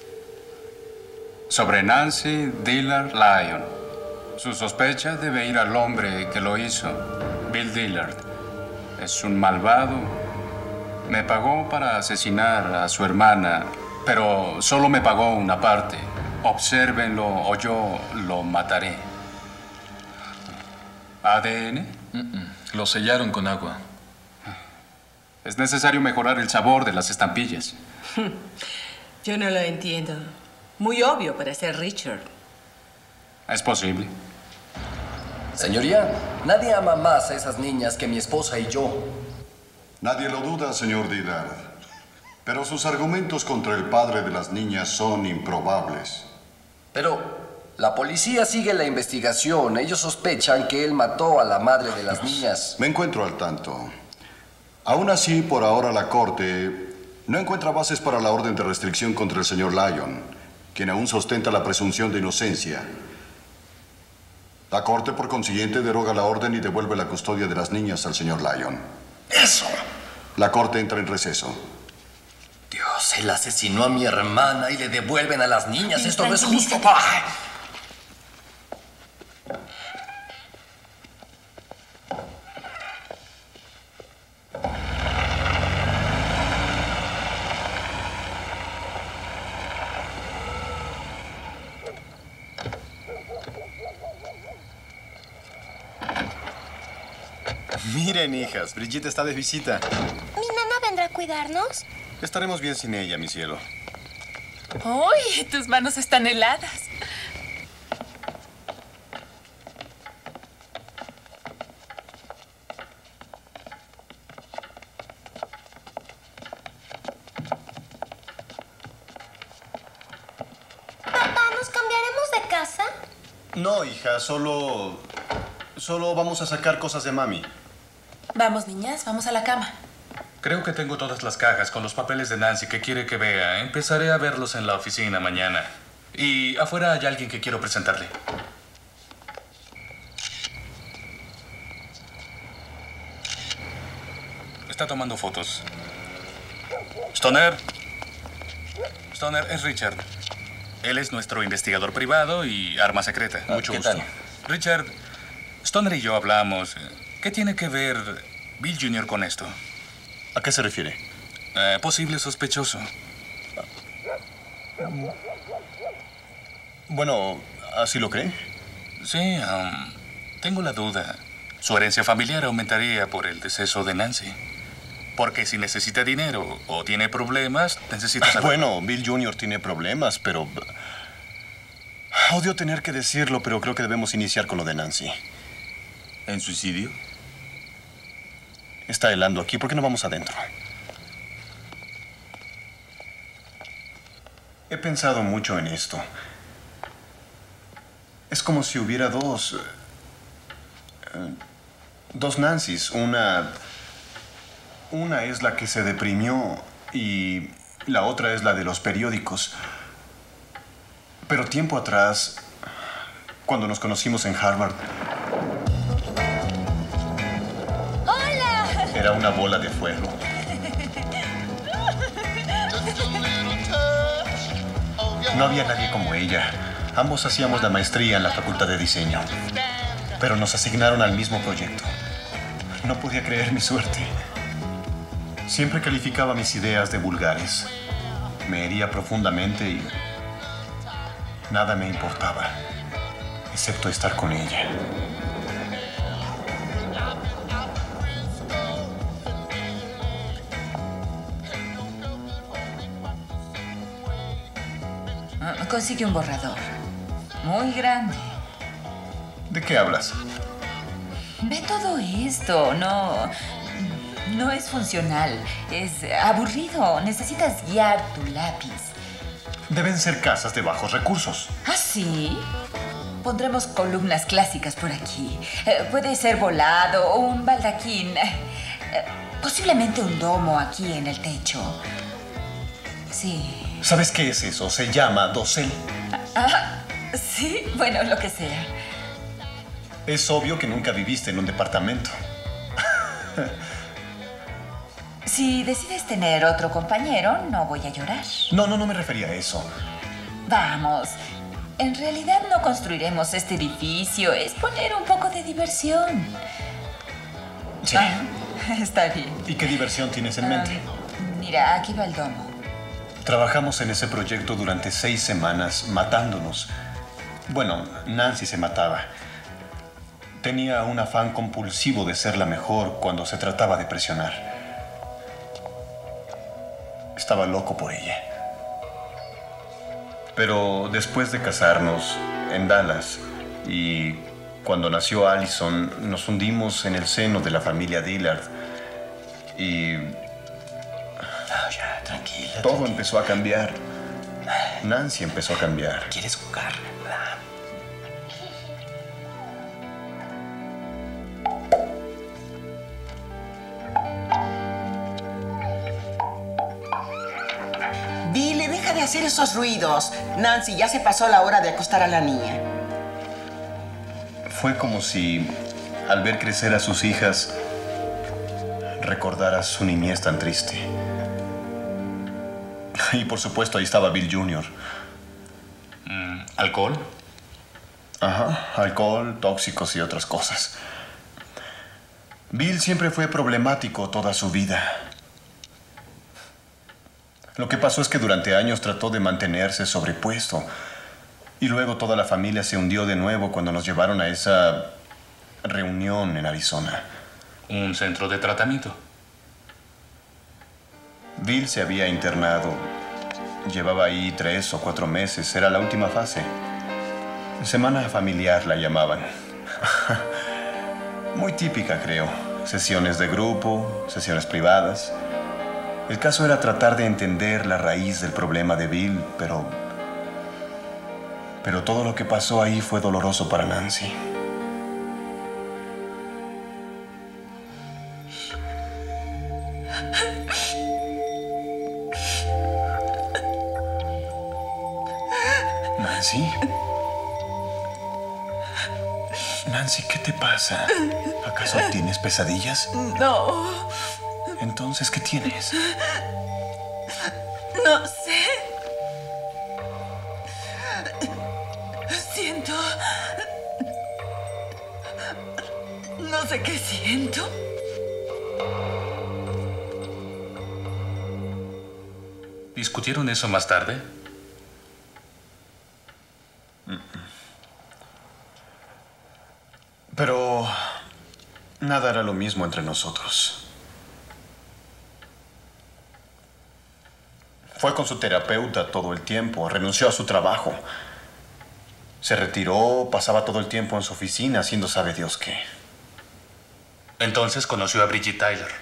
H: Sobre Nancy Dillard Lyon. Su sospecha debe ir al hombre que lo hizo, Bill Dillard. Es un malvado. Me pagó para asesinar a su hermana, pero solo me pagó una parte. Obsérvenlo o yo lo mataré. ¿A D N?
O: Mm-mm. Lo sellaron con agua.
H: Es necesario mejorar el sabor de las estampillas.
I: Yo no lo entiendo. Muy obvio para ser Richard.
H: Es posible.
K: Señoría, nadie ama más a esas niñas que mi esposa y yo.
A: Nadie lo duda, señor Dillard. Pero sus argumentos contra el padre de las niñas son improbables.
K: Pero la policía sigue la investigación. Ellos sospechan que él mató a la madre de las niñas.
A: Me encuentro al tanto. Aún así, por ahora la Corte no encuentra bases para la orden de restricción contra el señor Lyon, quien aún sustenta la presunción de inocencia. La Corte, por consiguiente, deroga la orden y devuelve la custodia de las niñas al señor Lyon.
B: ¡Eso!
A: La Corte entra en receso.
K: Dios, él asesinó a mi hermana y le devuelven a las niñas. Esto no es justo. ¡Ay!
B: Miren, hijas, Brigitte está de visita.
D: ¿Mi nana vendrá a cuidarnos?
B: Estaremos bien sin ella, mi cielo.
G: ¡Uy! Tus manos están heladas.
D: Papá, ¿nos cambiaremos de casa?
B: No, hija, solo... Solo vamos a sacar cosas de mami.
G: Vamos, niñas, vamos a la cama.
Q: Creo que tengo todas las cajas con los papeles de Nancy que quiere que vea. Empezaré a verlos en la oficina mañana. Y afuera hay alguien que quiero presentarle. Está tomando fotos. Stoner. Stoner, es Richard. Él es nuestro investigador privado y arma secreta.
K: Ah,
Q: Mucho
K: ¿qué
Q: gusto.
K: tal?
Q: Richard, Stoner y yo hablamos. ¿Qué tiene que ver Bill junior con esto?
B: ¿A qué se refiere?
Q: Eh, posible sospechoso.
B: Bueno, ¿así lo cree?
Q: Sí, um, tengo la duda. Su herencia familiar aumentaría por el deceso de Nancy. Porque si necesita dinero o tiene problemas, necesita saber...
B: Bueno, Bill junior tiene problemas, pero... Odio tener que decirlo, pero creo que debemos iniciar con lo de Nancy.
E: ¿En suicidio?
B: Está helando aquí. ¿Por qué no vamos adentro? He pensado mucho en esto. Es como si hubiera dos... eh, dos Nancys. Una... Una es la que se deprimió y la otra es la de los periódicos. Pero tiempo atrás, cuando nos conocimos en Harvard...
D: ¡Hola!
B: Era una bola de fuego. No había nadie como ella. Ambos hacíamos la maestría en la Facultad de Diseño. Pero nos asignaron al mismo proyecto. No podía creer mi suerte. Siempre calificaba mis ideas de vulgares. Me hería profundamente y nada me importaba, excepto estar con ella.
M: Consigue un borrador. Muy grande.
B: ¿De qué hablas?
M: Ve todo esto. No... No es funcional. Es aburrido. Necesitas guiar tu lápiz.
B: Deben ser casas de bajos recursos.
M: ¿Ah, sí? Pondremos columnas clásicas por aquí. Eh, puede ser volado o un baldaquín. Eh, posiblemente un domo aquí en el techo. Sí.
B: ¿Sabes qué es eso? Se llama dosel.
M: Ah, sí. Bueno, lo que sea.
B: Es obvio que nunca viviste en un departamento.
M: Si decides tener otro compañero, no voy a llorar.
B: No, no, no me refería a eso.
M: Vamos. En realidad no construiremos este edificio. Es poner un poco de diversión.
B: Sí.
M: Ah, está bien.
B: ¿Y qué diversión tienes en mente?
M: Um, mira, aquí va el domo.
B: Trabajamos en ese proyecto durante seis semanas, matándonos. Bueno, Nancy se mataba. Tenía un afán compulsivo de ser la mejor cuando se trataba de presionar. Estaba loco por ella. Pero después de casarnos en Dallas y cuando nació Allison, nos hundimos en el seno de la familia Dillard y...
T: No, ya, tranquila.
B: Todo
T: tranquila.
B: empezó a cambiar. Nancy empezó a cambiar.
T: ¿Quieres jugar? ¿Verdad?
J: Billy, deja de hacer esos ruidos. Nancy, ya se pasó la hora de acostar a la niña.
B: Fue como si, al ver crecer a sus hijas, recordara su niñez tan triste. Y por supuesto ahí estaba Bill junior
Q: Mm, ¿Alcohol?
B: Ajá, alcohol, tóxicos y otras cosas. Bill siempre fue problemático toda su vida. Lo que pasó es que durante años trató de mantenerse sobrepuesto. Y luego toda la familia se hundió de nuevo cuando nos llevaron a esa reunión en Arizona.
Q: ¿Un centro de tratamiento?
B: Bill se había internado. Llevaba ahí tres o cuatro meses. Era la última fase. Semana familiar la llamaban. Muy típica, creo. Sesiones de grupo, sesiones privadas. El caso era tratar de entender la raíz del problema de Bill, pero... Pero todo lo que pasó ahí fue doloroso para Nancy. Nancy. Nancy, ¿qué te pasa? ¿Acaso tienes pesadillas?
G: No.
B: Entonces, ¿qué tienes?
G: No sé. Siento... No
M: sé qué siento.
Q: ¿Discutieron eso más tarde?
B: Pero nada era lo mismo entre nosotros. Fue con su terapeuta todo el tiempo, renunció a su trabajo. Se retiró, pasaba todo el tiempo en su oficina haciendo sabe Dios qué.
Q: Entonces conoció a Bridget Tyler.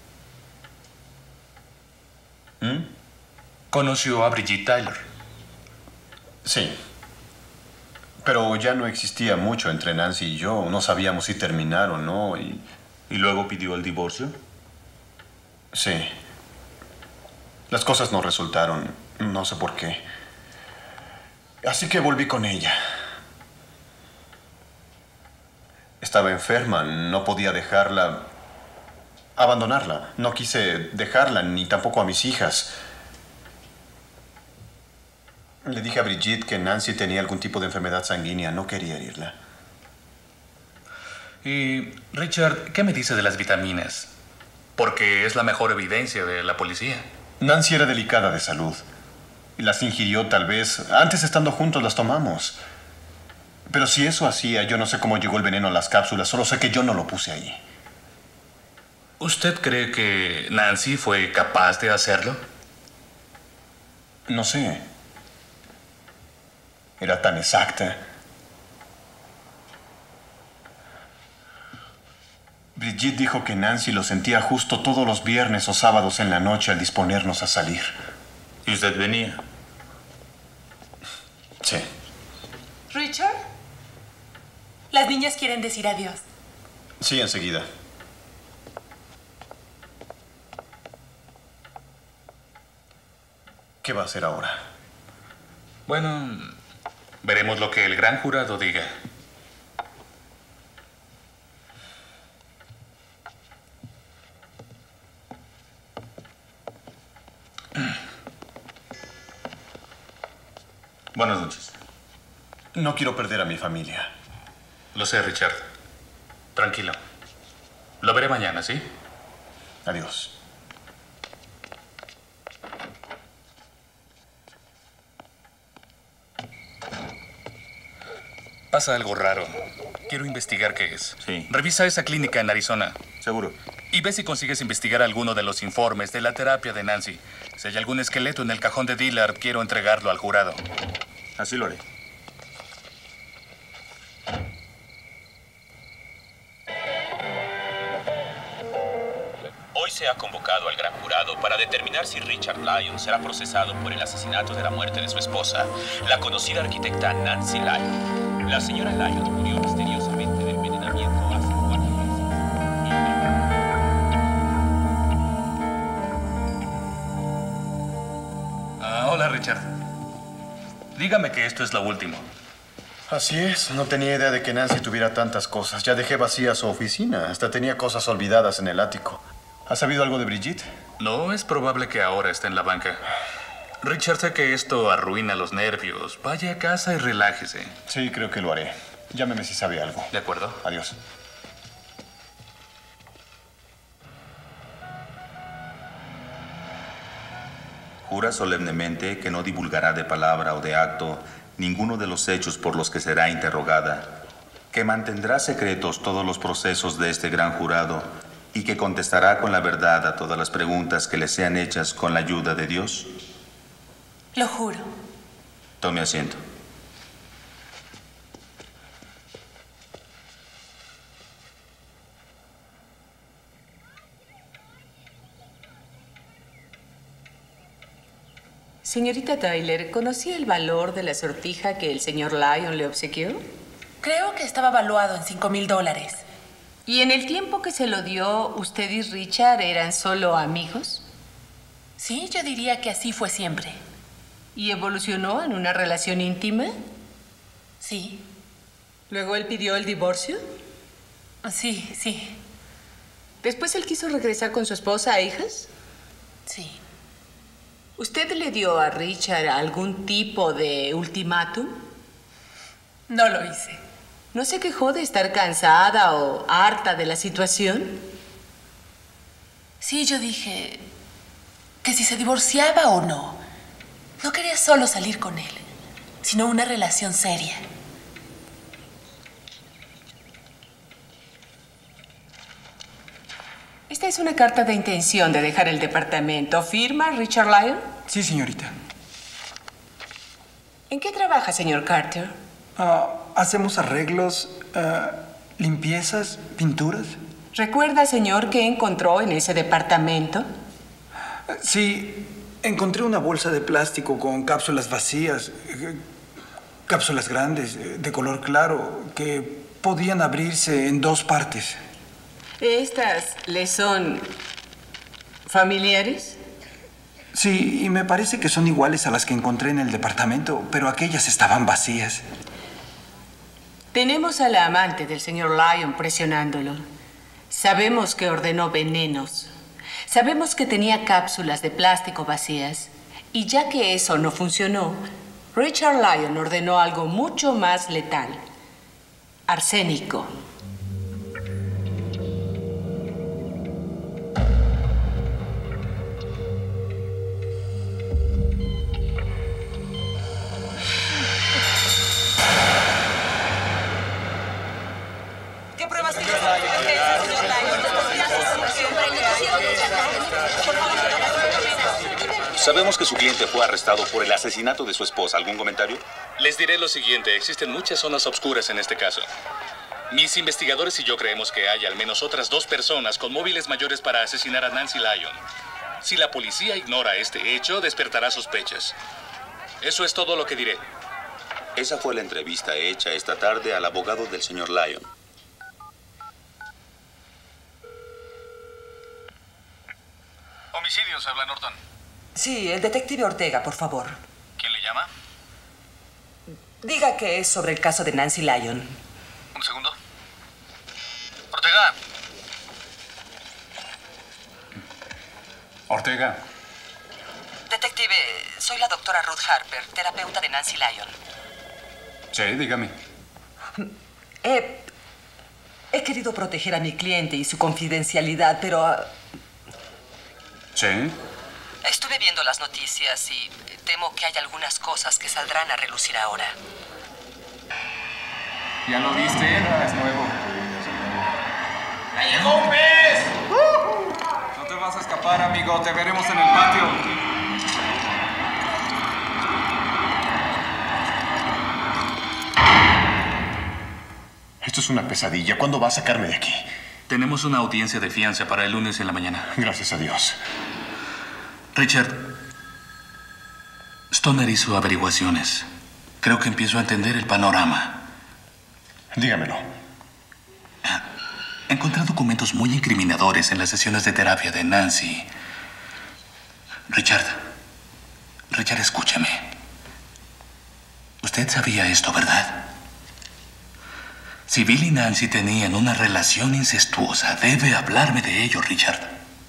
B: ¿Mm?
Q: Conoció a Bridget Tyler.
B: Sí. Pero ya no existía mucho entre Nancy y yo. No sabíamos si terminar o no. Y,
Q: ¿Y luego pidió el divorcio?
B: Sí. Las cosas no resultaron. No sé por qué. Así que volví con ella. Estaba enferma. No podía dejarla... abandonarla. No quise dejarla, ni tampoco a mis hijas. Le dije a Brigitte que Nancy tenía algún tipo de enfermedad sanguínea. No quería herirla.
Q: Y, Richard, ¿qué me dice de las vitaminas? Porque es la mejor evidencia de la policía.
B: Nancy era delicada de salud. Las ingirió tal vez. Antes, estando juntos, las tomamos. Pero si eso hacía, yo no sé cómo llegó el veneno a las cápsulas. Solo sé que yo no lo puse ahí.
Q: ¿Usted cree que Nancy fue capaz de hacerlo?
B: No sé. Era tan exacta. Brigitte dijo que Nancy lo sentía justo todos los viernes o sábados en la noche al disponernos a salir.
Q: ¿Y usted venía?
B: Sí.
G: Richard, las niñas quieren decir adiós.
B: Sí, enseguida. ¿Qué va a hacer ahora?
Q: Bueno, veremos lo que el gran jurado diga. Buenas noches.
B: No quiero perder a mi familia.
Q: Lo sé, Richard. Tranquilo. Lo veré mañana, ¿sí?
B: Adiós.
Q: Pasa algo raro. Quiero investigar qué es.
E: Sí.
Q: Revisa esa clínica en Arizona.
E: Seguro.
Q: Y ve si consigues investigar alguno de los informes de la terapia de Nancy. Si hay algún esqueleto en el cajón de Dillard, quiero entregarlo al jurado.
E: Así lo haré.
U: Hoy se ha convocado al gran jurado para determinar si Richard Lyon será procesado por el asesinato de la muerte de su esposa, la conocida arquitecta Nancy Lyon. La señora Lyon murió misteriosamente de envenenamiento hace cuatro meses.
Q: Ah, hola, Richard. Dígame que esto es lo último.
B: Así es. No tenía idea de que Nancy tuviera tantas cosas. Ya dejé vacía su oficina. Hasta tenía cosas olvidadas en el ático. ¿Has sabido algo de Brigitte?
Q: No, es probable que ahora esté en la banca. Richard, sé que esto arruina los nervios. Vaya a casa y relájese.
B: Sí, creo que lo haré. Llámeme si sabe algo.
Q: De acuerdo.
B: Adiós.
E: Jura solemnemente que no divulgará de palabra o de acto ninguno de los hechos por los que será interrogada, que mantendrá secretos todos los procesos de este gran jurado y que contestará con la verdad a todas las preguntas que le sean hechas con la ayuda de Dios.
G: Lo juro.
E: Tome asiento.
I: Señorita Tyler, ¿conocía el valor de la sortija que el señor Lyon le obsequió?
G: Creo que estaba valuado en cinco mil dólares.
I: ¿Y en el tiempo que se lo dio, usted y Richard eran solo amigos?
G: Sí, yo diría que así fue siempre.
I: ¿Y evolucionó en una relación íntima?
G: Sí.
I: ¿Luego él pidió el divorcio?
G: Sí, sí.
I: ¿Después él quiso regresar con su esposa e hijas?
G: Sí.
I: ¿Usted le dio a Richard algún tipo de ultimátum?
G: No lo hice.
I: ¿No se quejó de estar cansada o harta de la situación?
P: Sí, yo dije que si se divorciaba o no. No quería solo salir con él, sino una relación seria.
I: Esta es una carta de intención de dejar el departamento. ¿Firma Richard Lyon?
C: Sí, señorita.
I: ¿En qué trabaja, señor Carter?
C: Uh, hacemos arreglos, uh, limpiezas, pinturas.
I: ¿Recuerda, señor, qué encontró en ese departamento?
C: Uh, sí, encontré una bolsa de plástico con cápsulas vacías, eh, cápsulas grandes, eh, de color claro, que podían abrirse en dos partes.
I: ¿Estas le son familiares?
C: Sí, y me parece que son iguales a las que encontré en el departamento, pero aquellas estaban vacías.
I: Tenemos a la amante del señor Lyon presionándolo. Sabemos que ordenó venenos. Sabemos que tenía cápsulas de plástico vacías. Y ya que eso no funcionó, Richard Lyon ordenó algo mucho más letal. Arsénico.
P: ¿Qué pruebas tiene?
U: Sabemos que su cliente fue arrestado por el asesinato de su esposa. ¿Algún comentario?
Q: Les diré lo siguiente. Existen muchas zonas oscuras en este caso. Mis investigadores y yo creemos que hay al menos otras dos personas con móviles mayores para asesinar a Nancy Lyon. Si la policía ignora este hecho, despertará sospechas. Eso es todo lo que diré.
E: Esa fue la entrevista hecha esta tarde al abogado del señor Lyon.
V: Homicidios, habla Norton.
W: Sí, el detective Ortega, por favor.
V: ¿Quién le llama?
W: Diga que es sobre el caso de Nancy Lyon.
V: Un segundo. Ortega.
H: Ortega.
W: Detective, soy la doctora Ruth Harper, terapeuta de Nancy Lyon.
H: Sí, dígame.
W: He, he querido proteger a mi cliente y su confidencialidad, pero... Uh,
H: Sí.
W: Estuve viendo las noticias y temo que hay algunas cosas que saldrán a relucir ahora.
X: ¿Ya lo viste? No es nuevo.
V: ¡Ya llegó un pez!
X: Uh, no te vas a escapar, amigo. Te veremos en el patio.
B: Esto es una pesadilla. ¿Cuándo va a sacarme de aquí?
Q: Tenemos una audiencia de fianza para el lunes en la mañana.
B: Gracias a Dios.
Q: Richard, Stoner hizo averiguaciones. Creo que empiezo a entender el panorama.
B: Dígamelo.
Q: Encontré documentos muy incriminadores en las sesiones de terapia de Nancy. Richard, Richard, escúchame. Usted sabía esto, ¿verdad? Si Bill y Nancy tenían una relación incestuosa, debe hablarme de ello, Richard.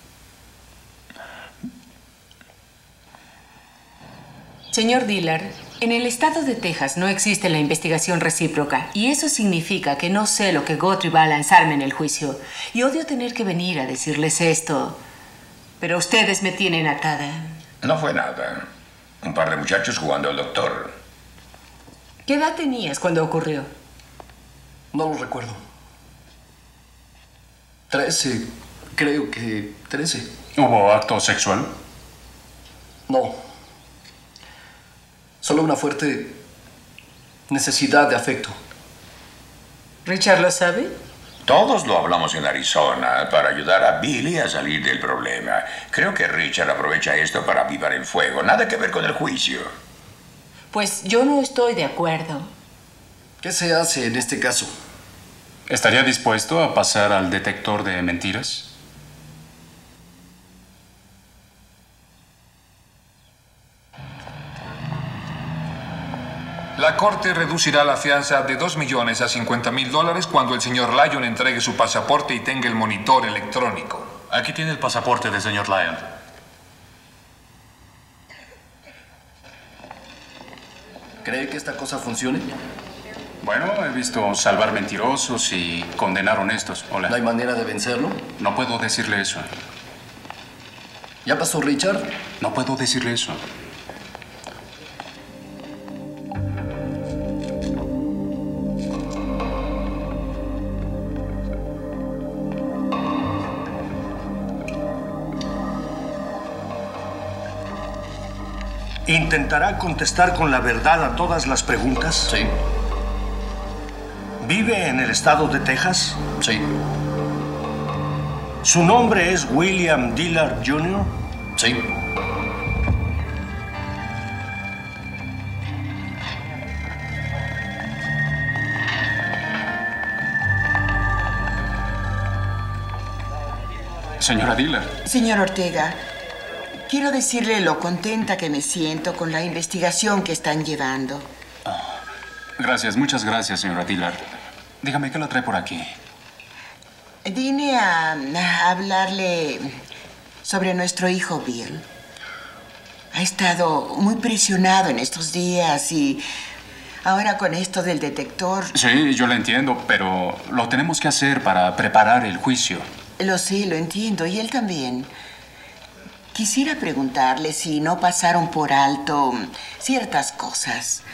I: Señor Dillard, en el estado de Texas no existe la investigación recíproca y eso significa que no sé lo que Guthrie va a lanzarme en el juicio. Y odio tener que venir a decirles esto, pero ustedes me tienen atada.
F: No fue nada. Un par de muchachos jugando al doctor.
I: ¿Qué edad tenías cuando ocurrió?
K: No lo recuerdo. Trece, creo que trece.
H: ¿Hubo acto sexual?
K: No. Solo una fuerte necesidad de afecto.
I: ¿Richard lo sabe?
F: Todos lo hablamos en Arizona para ayudar a Billy a salir del problema. Creo que Richard aprovecha esto para avivar el fuego. Nada que ver con el juicio.
I: Pues yo no estoy de acuerdo.
K: ¿Qué se hace en este caso?
H: ¿Estaría dispuesto a pasar al detector de mentiras?
Y: La corte reducirá la fianza de dos millones a cincuenta mil dólares cuando el señor Lyon entregue su pasaporte y tenga el monitor electrónico.
Q: Aquí tiene el pasaporte del señor Lyon.
K: ¿Cree que esta cosa funcione?
H: Bueno, he visto salvar mentirosos y condenar honestos. Hola.
K: ¿No hay manera de vencerlo?
H: No puedo decirle eso.
K: ¿Ya pasó, Richard?
H: No puedo decirle eso.
L: ¿Intentará contestar con la verdad a todas las preguntas?
K: Sí.
L: ¿Vive en el estado de Texas?
K: Sí.
L: ¿Su nombre es William Dillard junior?
K: Sí.
H: Señora Dillard.
J: Señor Ortega, quiero decirle lo contenta que me siento con la investigación que están llevando.
H: Gracias, muchas gracias, señora Dillard. Dígame, ¿qué lo trae por aquí?
J: Vine a, a hablarle sobre nuestro hijo Bill. Ha estado muy presionado en estos días y ahora con esto del detector...
H: Sí, yo lo entiendo, pero lo tenemos que hacer para preparar el juicio.
J: Lo sé, lo entiendo, y él también. Quisiera preguntarle si no pasaron por alto ciertas cosas.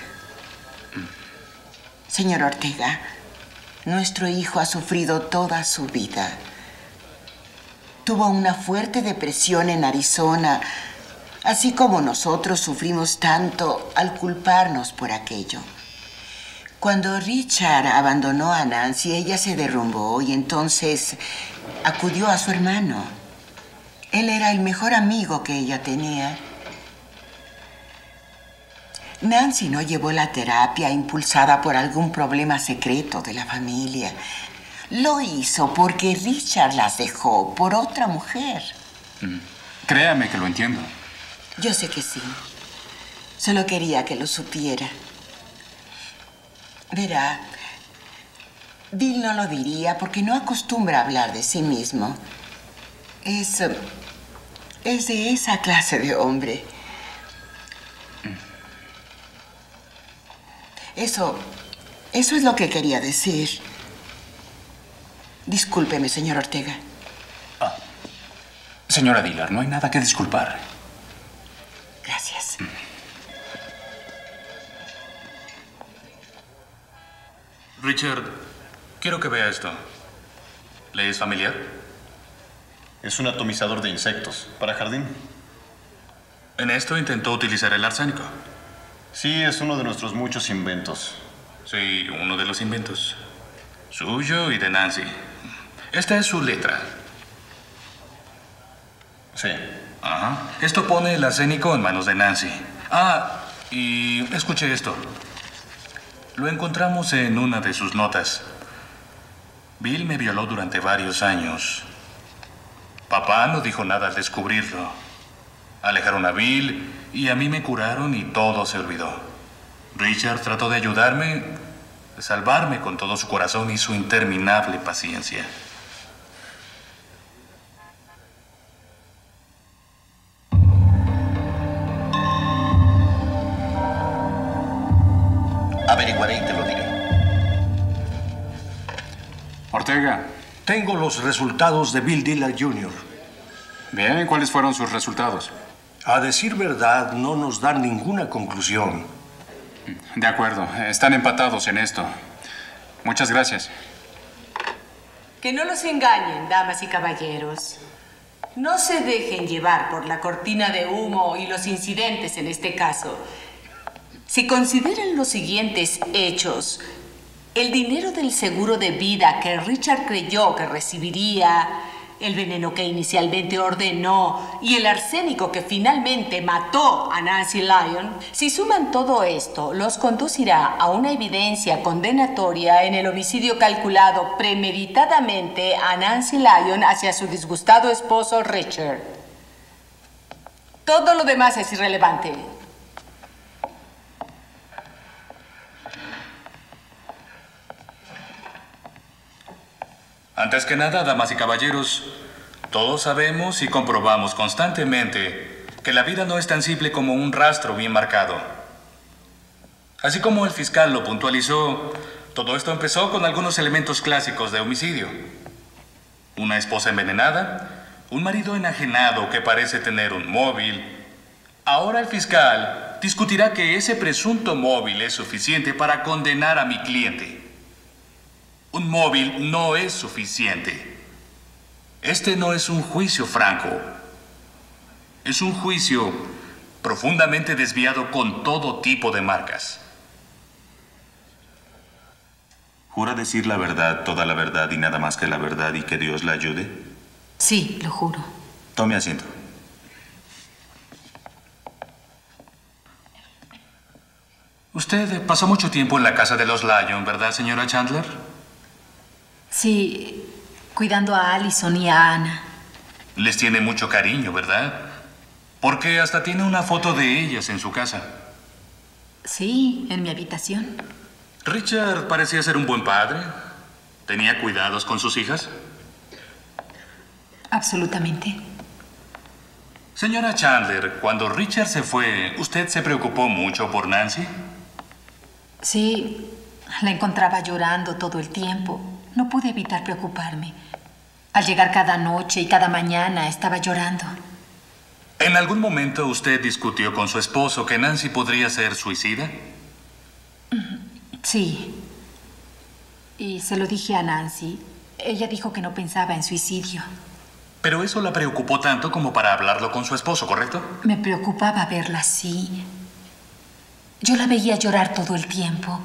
J: Señor Ortega, nuestro hijo ha sufrido toda su vida. Tuvo una fuerte depresión en Arizona, así como nosotros sufrimos tanto al culparnos por aquello. Cuando Richard abandonó a Nancy, ella se derrumbó y entonces acudió a su hermano. Él era el mejor amigo que ella tenía. Nancy no llevó la terapia impulsada por algún problema secreto de la familia. Lo hizo porque Richard las dejó por otra mujer.
H: Mm. Créame que lo entiendo.
J: Yo sé que sí. Solo quería que lo supiera. Verá, Bill no lo diría porque no acostumbra a hablar de sí mismo. Es... es de esa clase de hombre. Eso... eso es lo que quería decir. Discúlpeme, señor Ortega.
H: Ah. Señora Dillard, no hay nada que disculpar.
J: Gracias.
Q: Richard, quiero que vea esto. ¿Le es familiar?
B: Es un atomizador de insectos. ¿Para jardín?
Q: En esto intentó utilizar el arsénico.
B: Sí, es uno de nuestros muchos inventos.
Q: Sí, uno de los inventos. Suyo y de Nancy. Esta es su letra.
B: Sí.
Q: Ajá. Esto pone el arsénico en manos de Nancy. Ah, y escuche esto. Lo encontramos en una de sus notas. Bill me violó durante varios años. Papá no dijo nada al descubrirlo. Alejaron a Bill y a mí me curaron y todo se olvidó. Richard trató de ayudarme, de salvarme con todo su corazón y su interminable paciencia.
B: Averiguaré y te lo diré.
H: Ortega.
L: Tengo los resultados de Bill Dillard junior
H: Bien, ¿cuáles fueron sus resultados?
L: A decir verdad, no nos dan ninguna conclusión.
H: De acuerdo, están empatados en esto. Muchas gracias.
I: Que no los engañen, damas y caballeros. No se dejen llevar por la cortina de humo y los incidentes en este caso. Si consideran los siguientes hechos, el dinero del seguro de vida que Richard creyó que recibiría, el veneno que inicialmente ordenó y el arsénico que finalmente mató a Nancy Lyon, si suman todo esto, los conducirá a una evidencia condenatoria en el homicidio calculado premeditadamente a Nancy Lyon hacia su disgustado esposo Richard. Todo lo demás es irrelevante.
Q: Antes que nada, damas y caballeros, todos sabemos y comprobamos constantemente que la vida no es tan simple como un rastro bien marcado. Así como el fiscal lo puntualizó, Todo esto empezó con algunos elementos clásicos de homicidio. Una esposa envenenada, un marido enajenado que parece tener un móvil. Ahora el fiscal discutirá que ese presunto móvil es suficiente para condenar a mi cliente. Un móvil no es suficiente. Este no es un juicio franco. Es un juicio profundamente desviado con todo tipo de marcas.
E: ¿Jura decir la verdad, toda la verdad y nada más que la verdad y que Dios la ayude?
M: Sí, lo juro.
E: Tome asiento.
Q: Usted pasó mucho tiempo en la casa de los Lyon, ¿verdad, señora Chandler?
M: Sí, cuidando a Allison y a Anna.
Q: Les tiene mucho cariño, ¿verdad? Porque hasta tiene una foto de ellas en su casa.
M: Sí, en mi habitación.
Q: Richard parecía ser un buen padre. ¿Tenía cuidados con sus hijas?
M: Absolutamente.
Q: Señora Chandler, cuando Richard se fue, ¿usted se preocupó mucho por Nancy?
M: Sí, la encontraba llorando todo el tiempo. No pude evitar preocuparme. Al llegar cada noche y cada mañana estaba llorando.
Q: ¿En algún momento usted discutió con su esposo que Nancy podría ser suicida?
M: Sí. Y se lo dije a Nancy. Ella dijo que no pensaba en suicidio.
Q: Pero eso la preocupó tanto como para hablarlo con su esposo, ¿correcto?
M: Me preocupaba verla así. Yo la veía llorar todo el tiempo.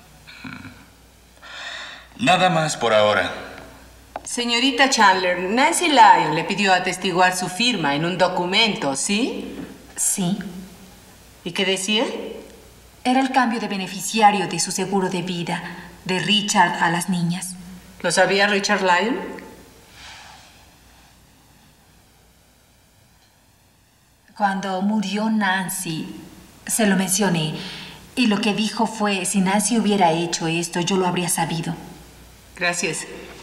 Q: Nada más por ahora.
I: Señorita Chandler, Nancy Lyon le pidió atestiguar su firma en un documento, ¿sí?
M: Sí.
I: ¿Y qué decía?
M: Era el cambio de beneficiario de su seguro de vida, de Richard a las niñas.
I: ¿Lo sabía Richard Lyon?
M: Cuando murió Nancy, se lo mencioné. Y lo que dijo fue, si Nancy hubiera hecho esto, yo lo habría sabido.
I: Gracias.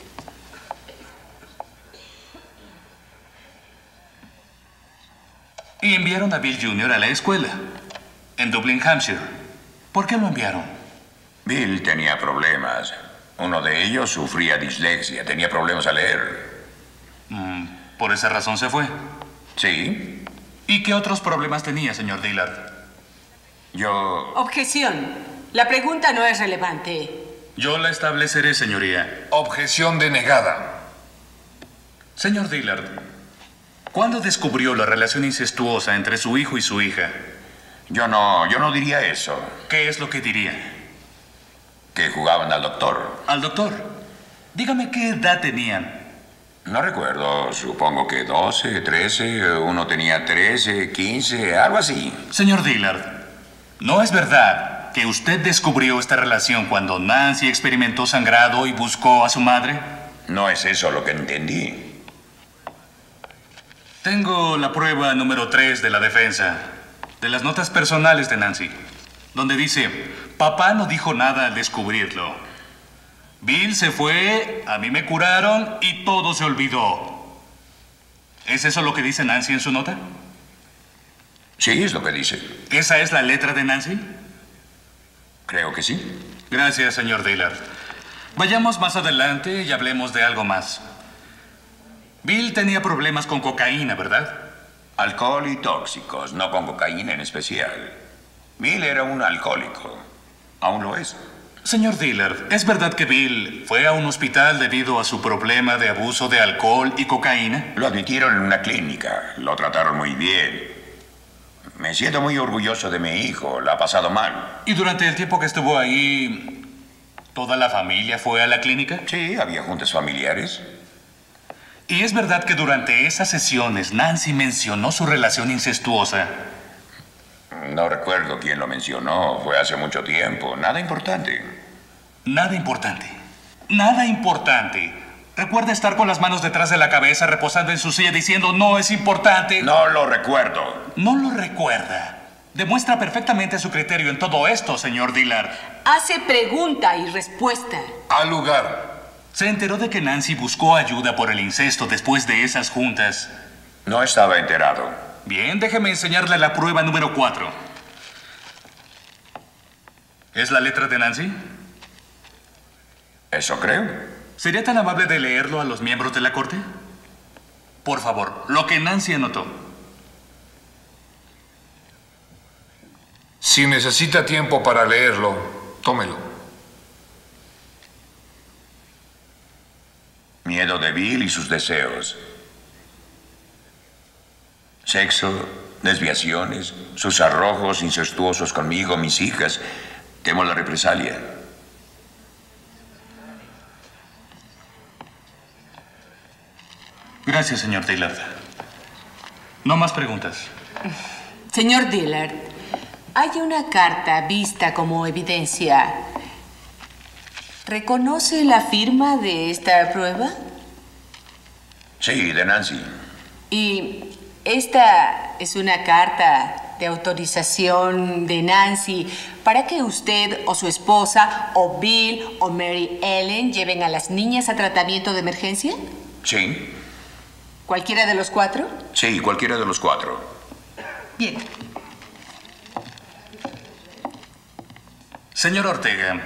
Q: Y enviaron a Bill junior a la escuela, en Dublin, Hampshire. ¿Por qué lo enviaron?
F: Bill tenía problemas. Uno de ellos sufría dislexia, tenía problemas a leer.
Q: Mm, ¿por esa razón se fue?
F: Sí.
Q: ¿Y qué otros problemas tenía, señor Dillard?
F: Yo...
I: Objeción. La pregunta no es relevante.
Q: Yo la estableceré, señoría.
Y: Objeción denegada.
Q: Señor Dillard, ¿cuándo descubrió la relación incestuosa entre su hijo y su hija?
F: Yo no, yo no diría eso.
Q: ¿Qué es lo que diría?
F: Que jugaban al doctor.
Q: ¿Al doctor? Dígame qué edad tenían.
F: No recuerdo, supongo que doce, trece, uno tenía trece, quince, algo así.
Q: Señor Dillard, ¿no es verdad que usted descubrió esta relación cuando Nancy experimentó sangrado y buscó a su madre?
F: No es eso lo que entendí.
Q: Tengo la prueba número tres de la defensa, de las notas personales de Nancy, donde dice, papá no dijo nada al descubrirlo. Bill se fue, a mí me curaron y todo se olvidó. ¿Es eso lo que dice Nancy en su nota?
F: Sí, es lo que dice.
Q: ¿Esa es la letra de Nancy?
F: Creo que sí.
Q: Gracias, señor Dillard. Vayamos más adelante y hablemos de algo más. Bill tenía problemas con cocaína, ¿verdad?
F: Alcohol y tóxicos, no con cocaína en especial. Bill era un alcohólico. Aún lo es.
Q: Señor Dillard, ¿es verdad que Bill fue a un hospital debido a su problema de abuso de alcohol y cocaína?
F: Lo admitieron en una clínica. Lo trataron muy bien. Me siento muy orgulloso de mi hijo. La ha pasado mal.
Q: ¿Y durante el tiempo que estuvo ahí, toda la familia fue a la clínica?
F: Sí, había juntas familiares.
Q: ¿Y es verdad que durante esas sesiones Nancy mencionó su relación incestuosa?
F: No recuerdo quién lo mencionó. Fue hace mucho tiempo. Nada importante.
Q: Nada importante. Nada importante. ¿Recuerda estar con las manos detrás de la cabeza, reposando en su silla, diciendo no es importante?
F: No lo recuerdo.
Q: No lo recuerda. Demuestra perfectamente su criterio en todo esto, señor Dillard.
I: Hace pregunta y respuesta.
Y: Al lugar.
Q: ¿Se enteró de que Nancy buscó ayuda por el incesto después de esas juntas?
F: No estaba enterado.
Q: Bien, déjeme enseñarle la prueba número cuatro. ¿Es la letra de Nancy?
F: Eso creo.
Q: ¿Sería tan amable de leerlo a los miembros de la corte? Por favor, lo que Nancy anotó.
Y: Si necesita tiempo para leerlo, tómelo.
F: Miedo de Bill y sus deseos. Sexo, desviaciones, sus arrojos incestuosos conmigo, mis hijas. Temo la represalia.
Q: Gracias, señor Dillard. No más preguntas.
I: Señor Dillard, hay una carta vista como evidencia. ¿Reconoce la firma de esta prueba?
F: Sí, de Nancy.
I: Y esta es una carta de autorización de Nancy para que usted o su esposa o Bill o Mary Ellen lleven a las niñas a tratamiento de emergencia.
F: Sí.
I: ¿Cualquiera de los cuatro?
F: Sí, cualquiera de los cuatro.
I: Bien.
Q: Señor Ortega,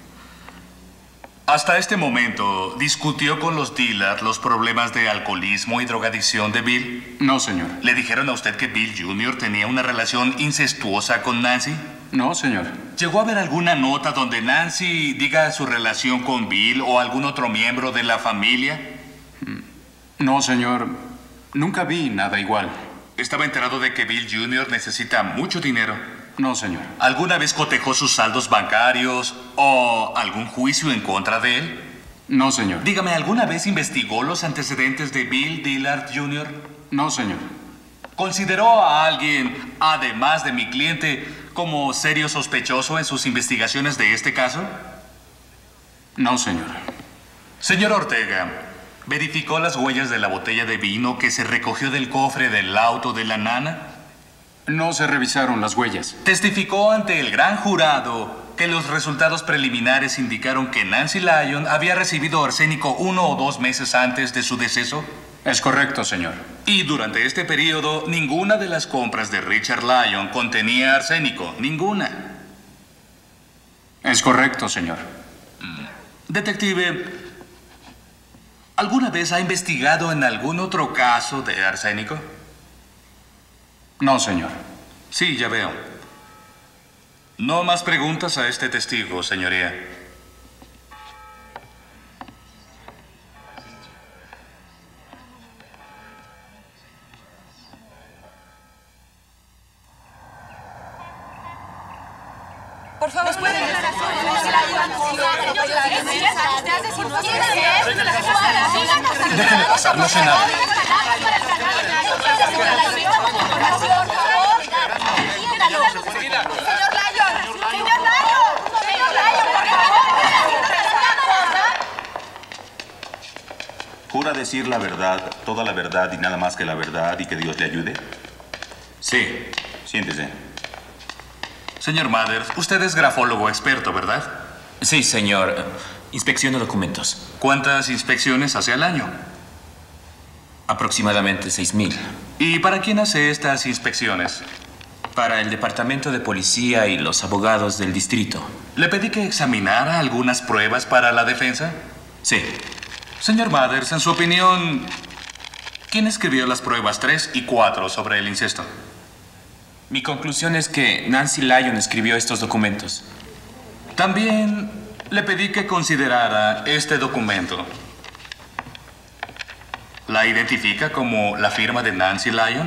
Q: hasta este momento, ¿discutió con los Dillard los problemas de alcoholismo y drogadicción de Bill?
H: No, señor.
Q: ¿Le dijeron a usted que Bill junior tenía una relación incestuosa con Nancy?
H: No, señor.
Q: ¿Llegó a ver alguna nota donde Nancy diga su relación con Bill o algún otro miembro de la familia?
H: No, señor. Nunca vi nada igual.
Q: ¿Estaba enterado de que Bill junior necesita mucho dinero?
H: No, señor.
Q: ¿Alguna vez cotejó sus saldos bancarios o algún juicio en contra de él?
H: No, señor.
Q: Dígame, ¿alguna vez investigó los antecedentes de Bill Dillard junior?
H: No, señor.
Q: ¿Consideró a alguien, además de mi cliente, como serio sospechoso en sus investigaciones de este caso?
H: No, señor.
Q: Señor Ortega, ¿verificó las huellas de la botella de vino que se recogió del cofre del auto de la nana?
H: No se revisaron las huellas.
Q: Testificó ante el gran jurado que los resultados preliminares indicaron que Nancy Lyon había recibido arsénico uno o dos meses antes de su deceso.
H: Es correcto, señor.
Q: Y durante este periodo, ninguna de las compras de Richard Lyon contenía arsénico. Ninguna.
H: Es correcto, señor.
Q: Detective, ¿alguna vez ha investigado en algún otro caso de arsénico?
H: No, señor.
Q: Sí, ya veo. No más preguntas a este testigo, señoría.
G: Por favor, ¿nos pueden dejar
B: Déjenme pasar, no sé nada.
E: ¿Jura decir la verdad, toda la verdad y nada más que la verdad y que Dios le ayude?
Q: Sí.
E: Siéntese.
Q: Señor Mathers, usted es grafólogo experto, ¿verdad?
U: Sí, señor. Inspecciono documentos.
Q: ¿Cuántas inspecciones hace al año?
U: Aproximadamente seis mil.
Q: ¿Y para quién hace estas inspecciones?
U: Para el departamento de policía y los abogados del distrito.
Q: ¿Le pedí que examinara algunas pruebas para la defensa?
U: Sí.
Q: Señor Mathers, en su opinión, ¿quién escribió las pruebas tres y cuatro sobre el incesto?
U: Mi conclusión es que Nancy Lyon escribió estos documentos.
Q: También le pedí que considerara este documento. ¿La identifica como la firma de Nancy Lyon?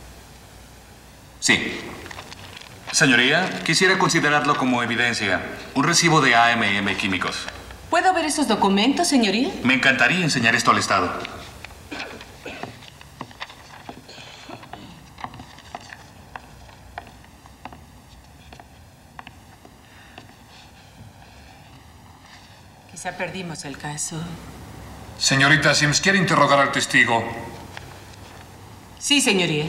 U: Sí.
Q: Señoría, quisiera considerarlo como evidencia. Un recibo de A M M Químicos.
I: ¿Puedo ver esos documentos, señoría?
Q: Me encantaría enseñar esto al Estado.
I: Quizá perdimos el caso.
Y: Señorita Sims, ¿quiere interrogar al testigo?
I: Sí, señoría.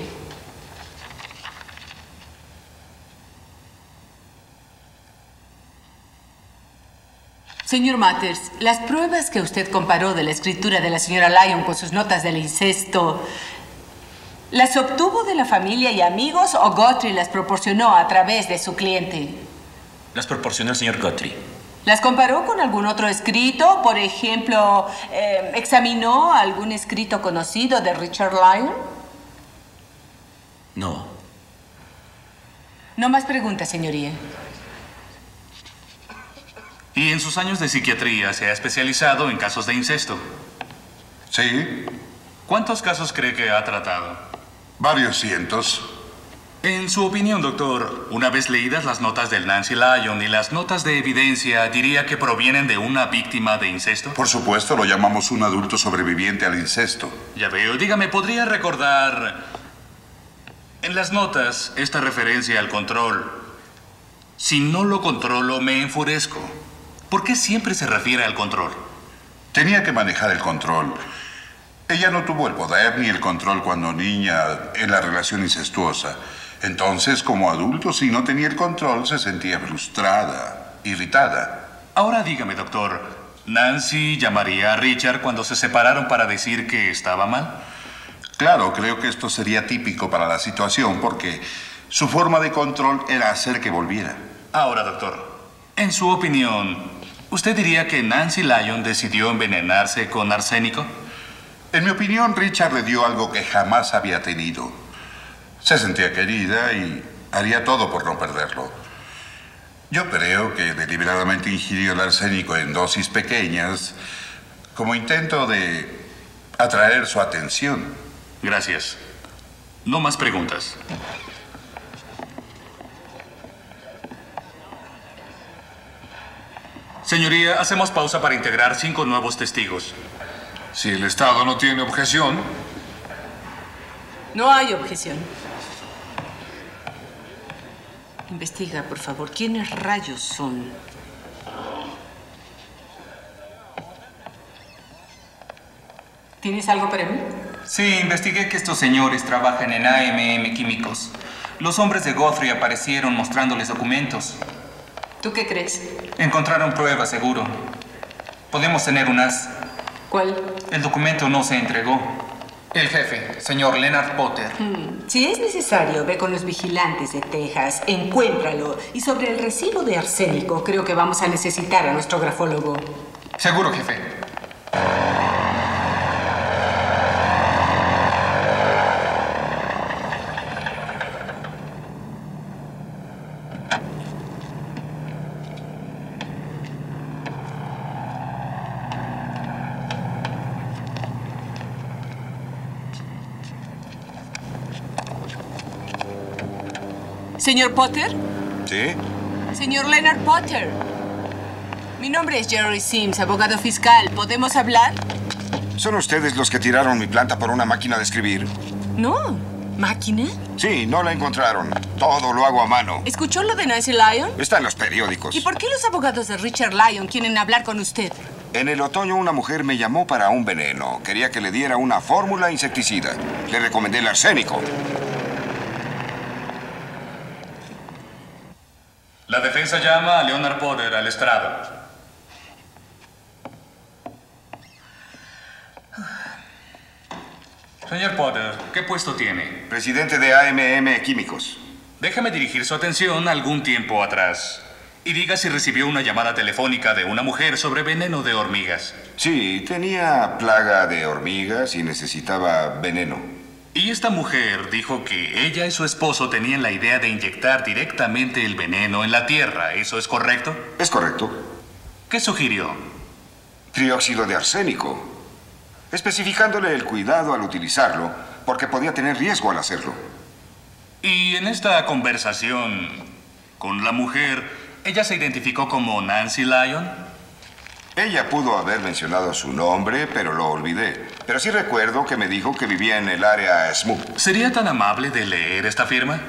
I: Señor Mathers, las pruebas que usted comparó de la escritura de la señora Lyon con sus notas del incesto, ¿las obtuvo de la familia y amigos o Guthrie las proporcionó a través de su cliente?
U: Las proporcionó el señor Guthrie.
I: ¿Las comparó con algún otro escrito? Por ejemplo, eh, ¿examinó algún escrito conocido de Richard Lyon?
L: No.
I: No más preguntas, señoría.
Q: Y en sus años de psiquiatría se ha especializado en casos de incesto.
A: Sí.
Q: ¿Cuántos casos cree que ha tratado?
A: Varios cientos.
Q: En su opinión, doctor, una vez leídas las notas del Nancy Lyon y las notas de evidencia, ¿diría que provienen de una víctima de incesto?
A: Por supuesto, lo llamamos un adulto sobreviviente al incesto.
Q: Ya veo. Dígame, ¿podría recordar en las notas esta referencia al control? Si no lo controlo, me enfurezco. ¿Por qué siempre se refiere al control?
A: Tenía que manejar el control. Ella no tuvo el poder ni el control cuando niña en la relación incestuosa. Entonces, como adulto, si no tenía el control, se sentía frustrada, irritada.
Q: Ahora dígame, doctor, ¿Nancy llamaría a Richard cuando se separaron para decir que estaba mal?
A: Claro, creo que esto sería típico para la situación porque su forma de control era hacer que volviera.
Q: Ahora, doctor, en su opinión, ¿usted diría que Nancy Lyon decidió envenenarse con arsénico?
A: En mi opinión, Richard le dio algo que jamás había tenido. Se sentía querida y haría todo por no perderlo. Yo creo que deliberadamente ingirió el arsénico en dosis pequeñas como intento de atraer su atención.
Q: Gracias. No más preguntas. Señoría, hacemos pausa para integrar cinco nuevos testigos.
Y: Si el Estado no tiene objeción.
I: No hay objeción. Investiga, por favor, ¿quiénes rayos son? ¿Tienes algo para mí?
N: Sí, investigué que estos señores trabajan en A M M Químicos. Los hombres de Guthrie aparecieron mostrándoles documentos.
I: ¿Tú qué crees?
N: Encontraron pruebas, seguro. Podemos tener unas.
I: ¿Cuál?
N: El documento no se entregó. El jefe, señor Leonard Potter.
I: Hmm. Si es necesario, ve con los vigilantes de Texas, encuéntralo. Y sobre el recibo de arsénico, creo que vamos a necesitar a nuestro grafólogo.
N: Seguro, jefe.
I: ¿Señor Potter?
B: ¿Sí?
I: Señor Leonard Potter. Mi nombre es Jerry Sims, abogado fiscal. ¿Podemos hablar?
O: ¿Son ustedes los que tiraron mi planta por una máquina de escribir?
I: No. ¿Máquina?
O: Sí, no la encontraron. Todo lo hago a mano.
I: ¿Escuchó lo de Nancy Lyon?
O: Está en los periódicos.
I: ¿Y por qué los abogados de Richard Lyon quieren hablar con usted?
O: En el otoño una mujer me llamó para un veneno. Quería que le diera una fórmula insecticida. Le recomendé el arsénico.
Q: La defensa llama a Leonard Potter al estrado. Señor Potter, ¿qué puesto tiene?
O: Presidente de A M M Químicos.
Q: Déjame dirigir su atención algún tiempo atrás. Y diga si recibió una llamada telefónica de una mujer sobre veneno de hormigas.
O: Sí, tenía plaga de hormigas y necesitaba veneno.
Q: Y esta mujer dijo que ella y su esposo tenían la idea de inyectar directamente el veneno en la tierra. ¿Eso es correcto?
O: Es correcto.
Q: ¿Qué sugirió?
O: Trióxido de arsénico, especificándole el cuidado al utilizarlo, porque podía tener riesgo al hacerlo.
Q: Y en esta conversación con la mujer, ¿ella se identificó como Nancy Lyon?
O: Ella pudo haber mencionado su nombre, pero lo olvidé. Pero sí recuerdo que me dijo que vivía en el área Smoot.
Q: ¿Sería tan amable de leer esta firma?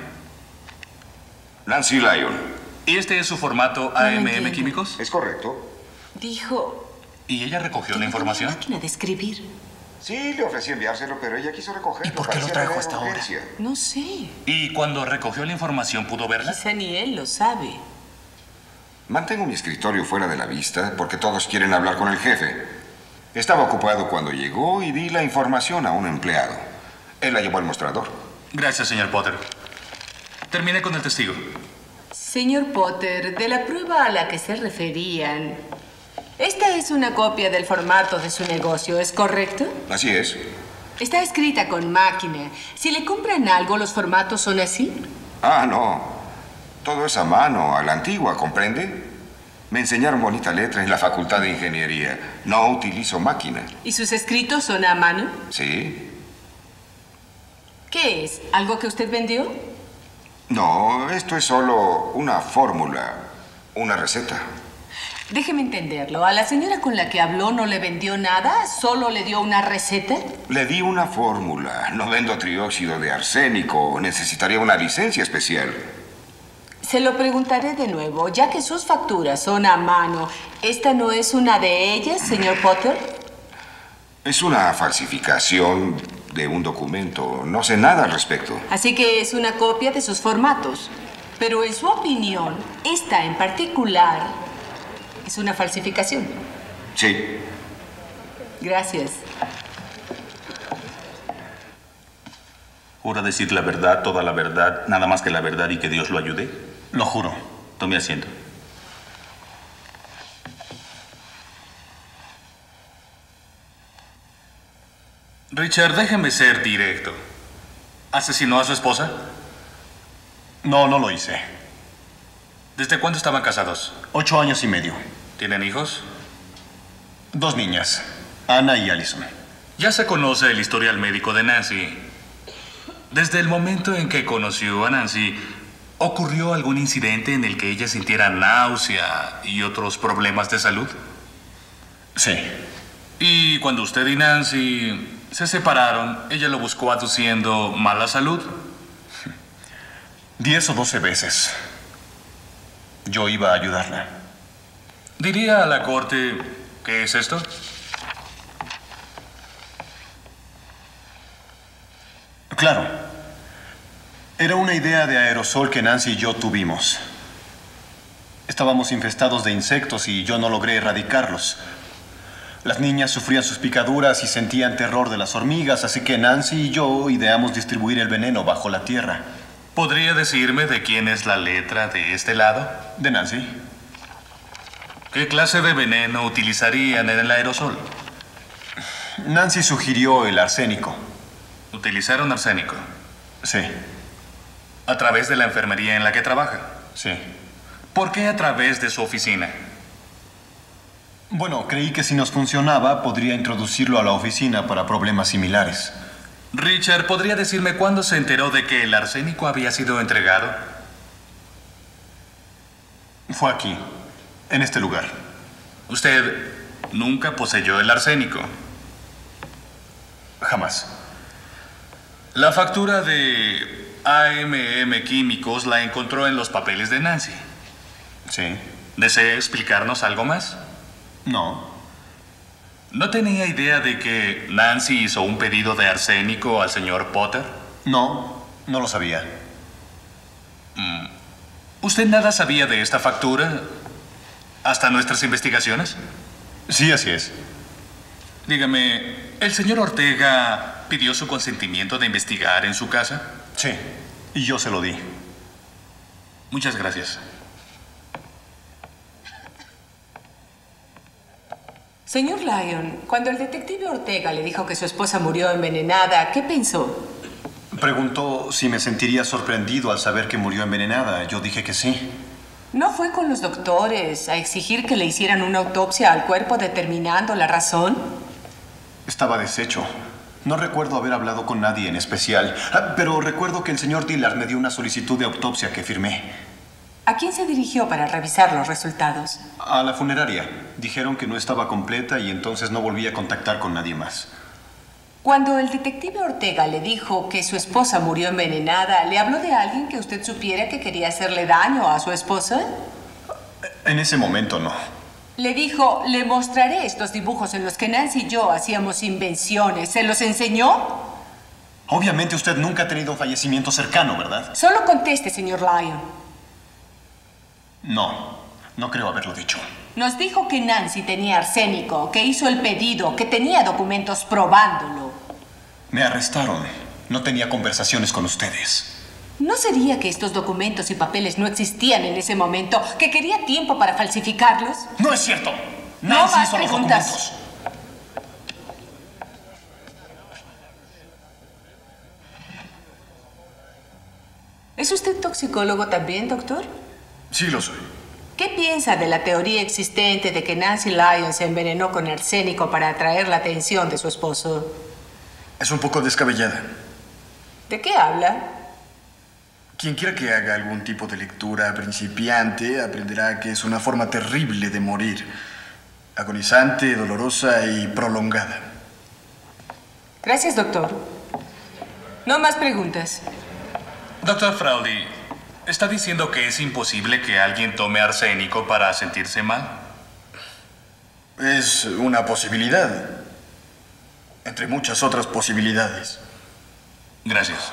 O: Nancy Lyon.
Q: ¿Y este es su formato A M M Químicos?
O: Es correcto.
I: Dijo...
Q: ¿Y ella recogió la información?
I: Máquina de escribir.
O: Sí, le ofrecí enviárselo, pero ella quiso recogerlo.
N: ¿Y por qué lo trajo hasta ahora?
I: No sé.
Q: ¿Y cuando recogió la información pudo verla?
I: Quizá ni él lo sabe.
O: Mantengo mi escritorio fuera de la vista porque todos quieren hablar con el jefe. Estaba ocupado cuando llegó y di la información a un empleado. Él la llevó al mostrador.
Q: Gracias, señor Potter. Terminé con el testigo.
I: Señor Potter, de la prueba a la que se referían, esta es una copia del formato de su negocio, ¿es correcto?
O: Así es.
I: Está escrita con máquina. Si le compran algo, ¿los formatos son así?
O: Ah, no. Todo es a mano, a la antigua, ¿comprende? Me enseñaron bonita letra en la Facultad de Ingeniería. No utilizo máquina.
I: ¿Y sus escritos son a mano?
O: Sí.
I: ¿Qué es? ¿Algo que usted vendió?
O: No, esto es solo una fórmula, una receta.
I: Déjeme entenderlo. ¿A la señora con la que habló no le vendió nada? ¿Solo le dio una receta?
O: Le di una fórmula. No vendo trióxido de arsénico. Necesitaría una licencia especial.
I: Se lo preguntaré de nuevo. Ya que sus facturas son a mano, ¿esta no es una de ellas, señor Potter?
O: Es una falsificación de un documento. No sé nada al respecto.
I: Así que es una copia de sus formatos. Pero en su opinión, esta en particular es una falsificación.
O: Sí.
I: Gracias.
E: ¿Jura decir la verdad, toda la verdad, nada más que la verdad y que Dios lo ayude?
B: Lo juro.
E: Tome asiento.
Q: Richard, déjeme ser directo. ¿Asesinó a su esposa?
B: No, no lo hice.
Q: ¿Desde cuándo estaban casados?
B: Ocho años y medio.
Q: ¿Tienen hijos?
B: Dos niñas, Ana y Allison.
Q: Ya se conoce el historial médico de Nancy. Desde el momento en que conoció a Nancy, ¿ocurrió algún incidente en el que ella sintiera náusea y otros problemas de salud?
B: Sí.
Q: Y cuando usted y Nancy se separaron, ella lo buscó aduciendo mala salud.
B: Diez o doce veces. Yo iba a ayudarla.
Q: ¿Diría a la corte qué es esto?
B: Claro. Era una idea de aerosol que Nancy y yo tuvimos. Estábamos infestados de insectos y yo no logré erradicarlos. Las niñas sufrían sus picaduras y sentían terror de las hormigas, así que Nancy y yo ideamos distribuir el veneno bajo la tierra.
Q: ¿Podría decirme de quién es la letra de este lado?
B: De Nancy.
Q: ¿Qué clase de veneno utilizarían en el aerosol?
B: Nancy sugirió el arsénico.
Q: ¿Utilizaron arsénico?
B: Sí.
Q: ¿A través de la enfermería en la que trabaja?
B: Sí.
Q: ¿Por qué a través de su oficina?
B: Bueno, creí que si nos funcionaba, podría introducirlo a la oficina para problemas similares.
Q: Richard, ¿podría decirme cuándo se enteró de que el arsénico había sido entregado?
B: Fue aquí, en este lugar.
Q: ¿Usted nunca poseyó el arsénico?
B: Jamás.
Q: La factura de A M M Químicos la encontró en los papeles de Nancy.
B: Sí.
Q: ¿Desea explicarnos algo más?
B: No.
Q: ¿No tenía idea de que Nancy hizo un pedido de arsénico al señor Potter?
B: No, no lo sabía.
Q: Mm. ¿Usted nada sabía de esta factura hasta nuestras investigaciones?
B: Sí, así es.
Q: Dígame, ¿el señor Ortega pidió su consentimiento de investigar en su casa?
B: Sí, y yo se lo di.
Q: Muchas gracias.
I: Señor Lyon, cuando el detective Ortega le dijo que su esposa murió envenenada, ¿qué pensó?
B: Preguntó si me sentiría sorprendido al saber que murió envenenada. Yo dije que sí.
I: ¿No fue con los doctores a exigir que le hicieran una autopsia al cuerpo determinando la razón?
B: Estaba deshecho. No recuerdo haber hablado con nadie en especial, ah, pero recuerdo que el señor Dillard me dio una solicitud de autopsia que firmé.
I: ¿A quién se dirigió para revisar los resultados?
B: A la funeraria. Dijeron que no estaba completa y entonces no volví a contactar con nadie más.
I: Cuando el detective Ortega le dijo que su esposa murió envenenada, ¿le habló de alguien que usted supiera que quería hacerle daño a su esposa?
B: En ese momento no.
I: Le dijo, le mostraré estos dibujos en los que Nancy y yo hacíamos invenciones. ¿Se los enseñó?
B: Obviamente usted nunca ha tenido un fallecimiento cercano, ¿verdad?
I: Solo conteste, señor Lyon.
B: No, no creo haberlo dicho.
I: Nos dijo que Nancy tenía arsénico, que hizo el pedido, que tenía documentos probándolo.
B: Me arrestaron. No tenía conversaciones con ustedes.
I: ¿No sería que estos documentos y papeles no existían en ese momento? ¿Que quería tiempo para falsificarlos?
C: No es cierto.
I: No
C: Nancy
I: más
C: hizo los
I: preguntas.
C: documentos.
I: ¿Es usted toxicólogo también, doctor?
B: Sí, lo soy.
I: ¿Qué piensa de la teoría existente de que Nancy Lyon se envenenó con arsénico para atraer la atención de su esposo?
B: Es un poco descabellada.
I: ¿De qué habla?
B: Quien quiera que haga algún tipo de lectura principiante aprenderá que es una forma terrible de morir. Agonizante, dolorosa y prolongada.
I: Gracias, doctor. No más preguntas.
Q: Doctor Fraudy, ¿está diciendo que es imposible que alguien tome arsénico para sentirse mal?
B: Es una posibilidad. Entre muchas otras posibilidades.
Q: Gracias.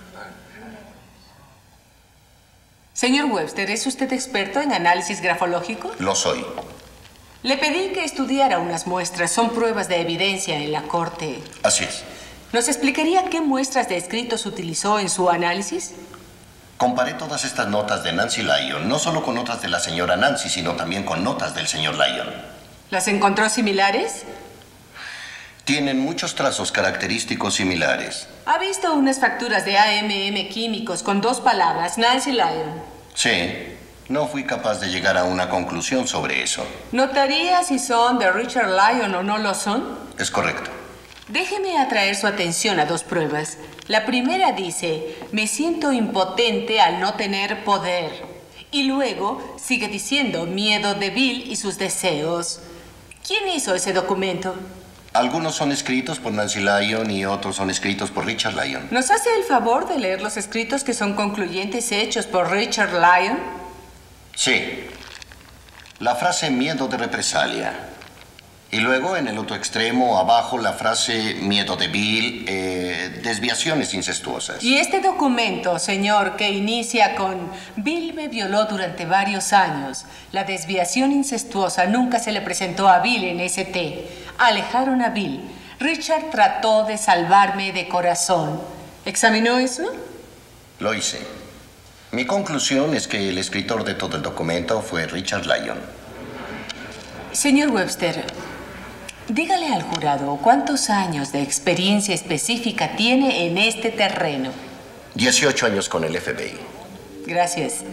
I: Señor Webster, ¿es usted experto en análisis grafológico?
L: Lo soy.
I: Le pedí que estudiara unas muestras. Son pruebas de evidencia en la corte.
L: Así es.
I: ¿Nos explicaría qué muestras de escritos utilizó en su análisis?
L: Comparé todas estas notas de Nancy Lyon, no solo con notas de la señora Nancy, sino también con notas del señor Lyon.
I: ¿Las encontró similares?
L: Tienen muchos trazos característicos similares.
I: ¿Ha visto unas facturas de A M M Químicos con dos palabras, Nancy Lyon?
L: Sí, no fui capaz de llegar a una conclusión sobre eso.
I: ¿Notaría si son de Richard Lyon o no lo son?
L: Es correcto.
I: Déjeme atraer su atención a dos pruebas. La primera dice, me siento impotente al no tener poder. Y luego sigue diciendo, miedo de Bill y sus deseos. ¿Quién hizo ese documento?
L: Algunos son escritos por Nancy Lyon y otros son escritos por Richard Lyon.
I: ¿Nos hace el favor de leer los escritos que son concluyentes hechos por Richard Lyon?
L: Sí. La frase miedo de represalia. Y luego, en el otro extremo, abajo, la frase miedo de Bill, eh, desviaciones incestuosas.
I: Y este documento, señor, que inicia con Bill me violó durante varios años. La desviación incestuosa nunca se le presentó a Bill en S T. Alejaron a Bill. Richard trató de salvarme de corazón. ¿Examinó eso?
L: Lo hice. Mi conclusión es que el escritor de todo el documento fue Richard Lyon.
I: Señor Webster, dígale al jurado cuántos años de experiencia específica tiene en este terreno.
L: dieciocho años con el F B I.
I: Gracias.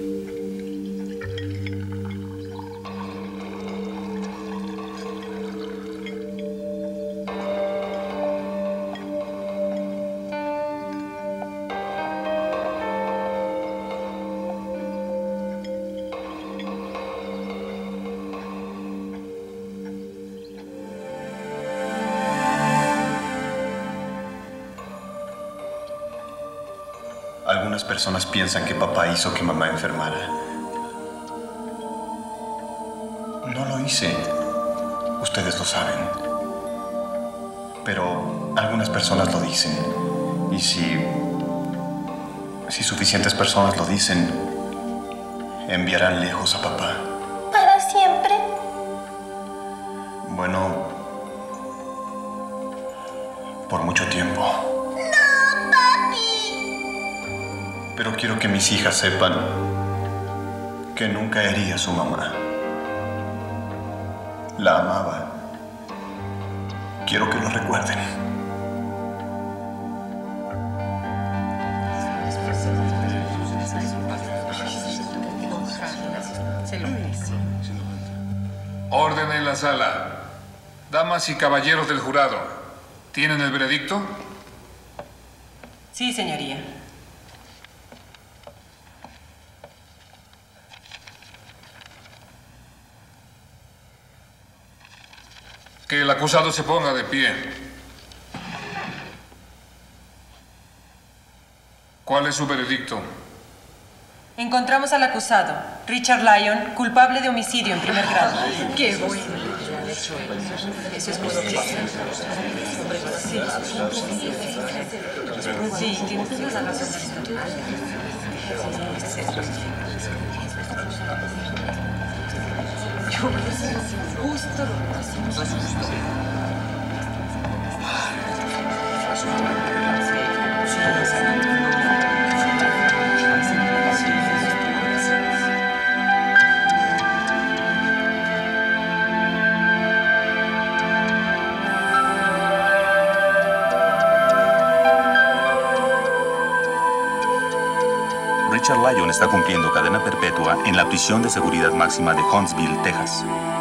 B: Algunas personas piensan que papá hizo que mamá enfermara. No lo hice. Ustedes lo saben. Pero algunas personas lo dicen. Y si... si suficientes personas lo dicen, enviarán lejos a papá.
D: ¿Para siempre?
B: Bueno, por mucho tiempo.
D: ¡No, papi!
B: Pero quiero que mis hijas sepan que nunca hería a su mamá. La amaba. Quiero que lo recuerden.
Y: Orden en la sala. Damas y caballeros del jurado, ¿tienen el veredicto?
W: Sí, señoría.
Y: Que el acusado se ponga de pie. ¿Cuál es su veredicto?
W: Encontramos al acusado, Richard Lyon, culpable de homicidio en primer grado. ¡Qué bueno!
I: Eso es todo.
W: Sí, tienes toda la razón. Justo lo que
E: Richard Lyon está cumpliendo cadena perpetua en la prisión de seguridad máxima de Huntsville, Texas.